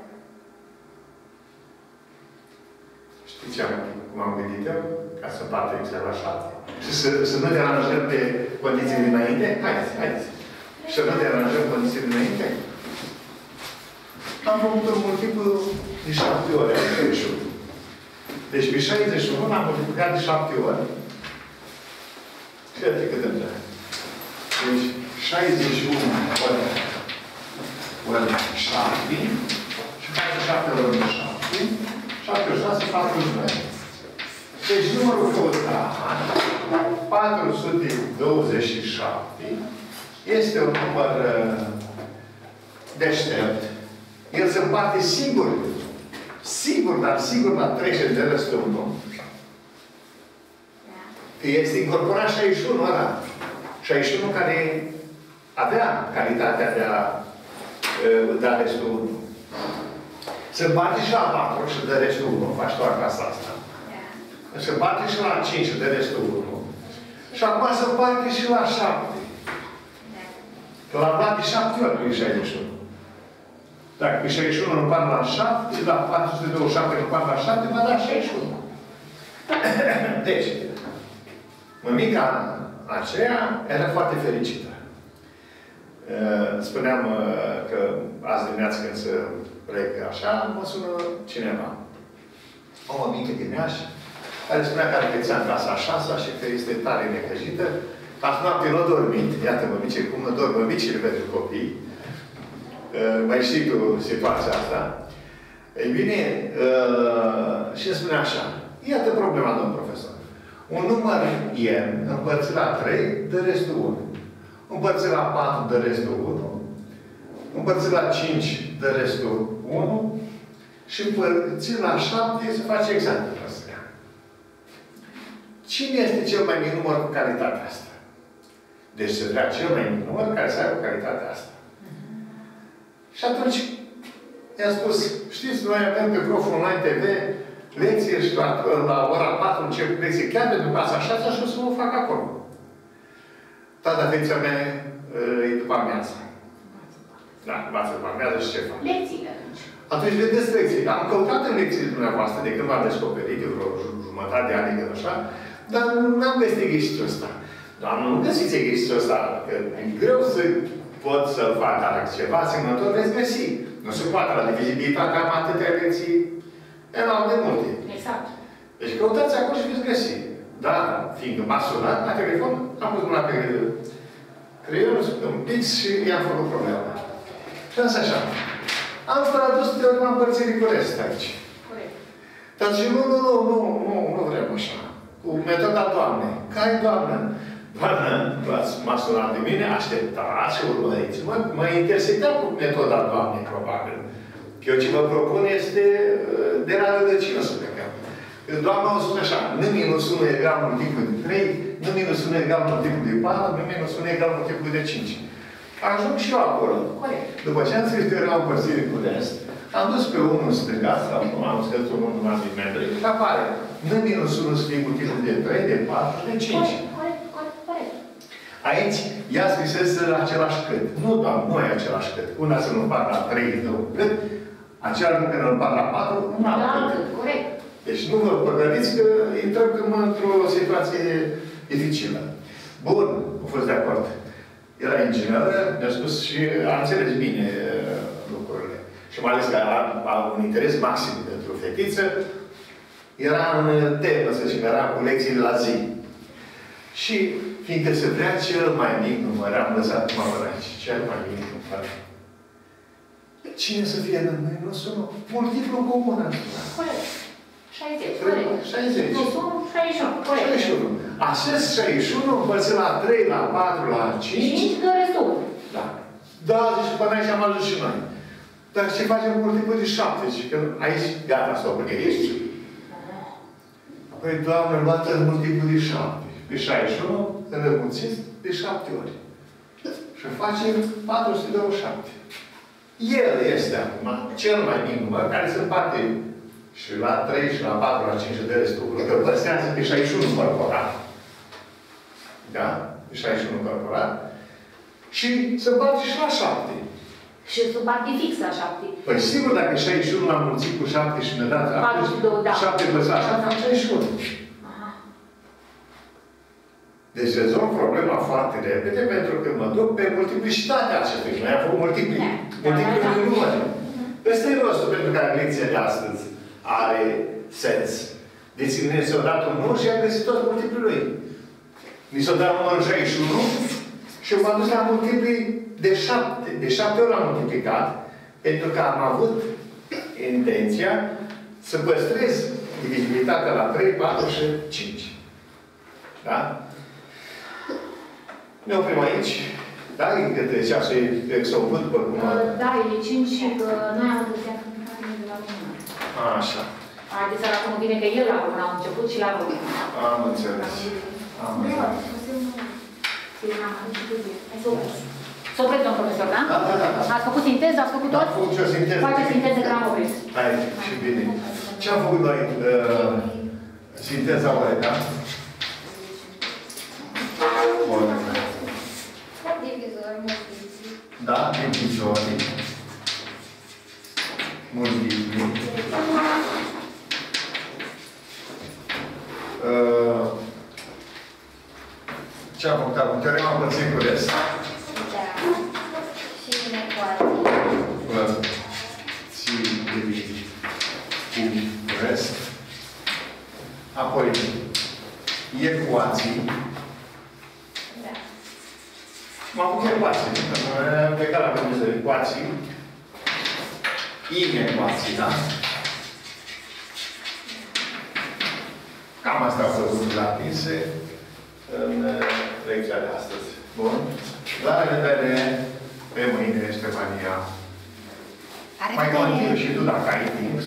S1: Știți ce am, cum am gândit eu? Ca să împarte exact la șapte. Și să, să nu deranjăm pe condiții dinainte? Haideți, haideți. Și să nu deranjăm condiții dinainte? Am făcut un multiplu de șapte ori. Deci pe șaizeci și unu l-am multiplicat de șapte ori. Și iată cât îmi dă. Deci șaizeci și unu ori ori șapte și face șapte ori șapte. șapte ori șase, patruzeci și doi. Deci numărul căutat, patru sute douăzeci și șapte, este un număr deștept. El se împarte sigur, sigur, dar sigur la trece de restul unu. Că este incorporat șaizeci și unu ăla. șaizeci și unu care avea calitatea de a uh, da restul unu. Se împarte și la patru și de restul unu. Faci doar casa asta. Se împarte și la cinci și de restul unu. Și acum se împarte și la șapte. Că l-am dat de șapte ori pe șaizeci și unu. Dacă pe șaizeci și unu împart la șapte, la patru sute douăzeci și șapte împart la șapte, va da șaizeci și unu. Deci, mămica aceea era foarte fericită. Spuneam că azi dimineață când se plec așa, mă sună cineva. O mămică din Iași, care spunea că are cățea în casa a șasea și că este tare necăjită. Azi noapte nu a dormit. Iată, mămice, cum nu dorm mămicile pentru copii. Uh, mai știi tu situația asta. Ei bine, uh, și îmi spune așa. Iată problema, domn profesor. Un număr n împărțit la trei, de restul unu. Împărțit la patru, de restul unu. Împărțit la cinci, de restul unu. și împărțit la șapte se face exact asta. Cine este cel mai mic număr cu calitatea asta? Deci se vrea cel mai mic număr care să aibă calitatea asta. Și atunci i-am spus, știți, noi avem pe Prof Online T V lecție și la, la ora patru încep lecție chiar pentru clasa șasea și o să o fac acolo. Toată afecția mea e după amiază. Da, învață după amiază și ce fac?
S2: Lecțiile atunci.
S1: Atunci vedeți lecții. Am căutat în lecțiile dumneavoastră de când m-am descoperit, de vreo jumătate de ani, de așa, dar nu am găsit exercițiul ăsta. Dar nu găsiți exercițiul ăsta, că e greu să pot să-l fac, dar ceva asemănător veți găsi. Nu se poate, la divizibilitate am atâtea lecții enorm de multe.
S2: Exact.
S1: Deci căutați acolo și veți găsi. Dar, fiindcă m-a sunat la telefon, am pus mâna pe creionul, un pix și i-am făcut problema. Și am zis așa. Am tradus teorema împărțirii cu rest aici.
S2: Corect.
S1: Dar și nu, nu, nu, nu, nu, nu vrem așa. Cu metoda Doamnei. Care Doamnă? Doamnă, m-a sunat de mine, așteptați și urmăriți. Mă, mă intersecta cu metoda Doamnei, probabil. Eu ce vă propun este de la rădăcină să plecăm. Doamna o spune așa, n minus unu egal multiplu de trei, n minus unu egal multiplu de patru, n minus unu egal multiplu de cinci. Ajung și eu acolo. Corect. După ce am scris teorema împărțirii cu rest, am dus pe unul stângat, sau am scris unul numai din membri, și apare n minus unu să fie multiplu de trei, de patru și de cinci.
S2: Corect, corect, corect.
S1: Aici, ea scrisese același cât. Nu, doar, nu e același cât. Una să nu împart la trei, nu cât. Aceeași când îl împart la patru, nu am cât.
S2: Corect.
S1: Deci nu vă păgăriți că intrăm într-o situație dificilă. Bun, am fost de acord. Era ingineră, mi-a spus și a înțeles bine lucrurile. Și mai ales că a un interes maxim pentru fetiță. Era în temă, să zicem, era cu lecțiile la zi. Și fiindcă se vrea cel mai mic număr, am lăsat cum am aici, cel mai mic număr. Cine să fie în minus unu? Multiplu comun.
S2: Corect. șaizeci, corect.
S1: șaizeci.
S2: Plus unu, șaizeci și unu, corect.
S1: șaizeci și unu. Acest șaizeci și unu împărțit la trei, la patru, la cinci.
S2: cinci dă restul.
S1: Da. Da, deci până aici am ajuns și noi. Dar ce facem cu multiplu de șapte? Zice că aici, gata, s-o pregătești. Păi, Doamne, luată în multiplu de șapte. Pe șaizeci și unu, înălmuțiți de șapte ori. Și facem patru sute douăzeci și șapte. El este acum cel mai mic număr care se împarte și la trei, și la patru, la cinci de restul. Că păstrează pe șaizeci și unu corporat. Da? Pe șaizeci și unu corporat. Și se împarte și la șapte.
S2: Și se împarte fix la șapte.
S1: Păi sigur, dacă șaizeci și unu l-am mulțit cu șapte și mi-a dat
S2: patru sute doi, da.
S1: șapte păstrat, așa am șaizeci și unu. Deci rezolv problema foarte repede pentru că mă duc pe multiplicitatea acestui. Noi am făcut multipli. Multipli de numări. Ăsta e rostul pentru care lecția de astăzi are sens. Deci ne s-a dat un număr și am găsit toți multiplii lui. Mi s-a dat numărul șaizeci și unu și m-am dus la multipli de șapte. De șapte ori l-am multiplicat pentru că am avut intenția să păstrez divizibilitatea la trei, patru și cinci. Da? Ne oprim aici. Da? Că trecea și exolvânt după cum...
S2: Da, e cinci și că noi am întâlnit de la română.
S1: Așa.
S2: Haideți să arătăm bine că el la română a început și la română.
S1: Am înțeles. Am înțeles.
S2: Hai să opresc. Să opresc, domn profesor, da?
S1: Da, da, da.
S2: Ați făcut sinteză? Ați făcut tot?
S1: Am făcut și o sinteză.
S2: Faceți sinteză că am opresc.
S1: Hai, și bine. Ce am făcut noi? Sinteza oare, da? Bun.
S2: Divizor, multipli.
S1: Da, divizori. Multipli. Ce am făcut acum? Teorema împărțirii cu rest.
S2: Da. Și în ecuații.
S1: Împărțirii cu rest. Apoi, ecuații.
S2: Da.
S1: M-am făcut ecuații. Pe care am văzut ecuații. Inecuații, da? Cam asta a fost lucrurile aprinse în lecția de astăzi. Bun? La revedere pe mâine, Ștefania. Mai continui și tu dacă ai timp.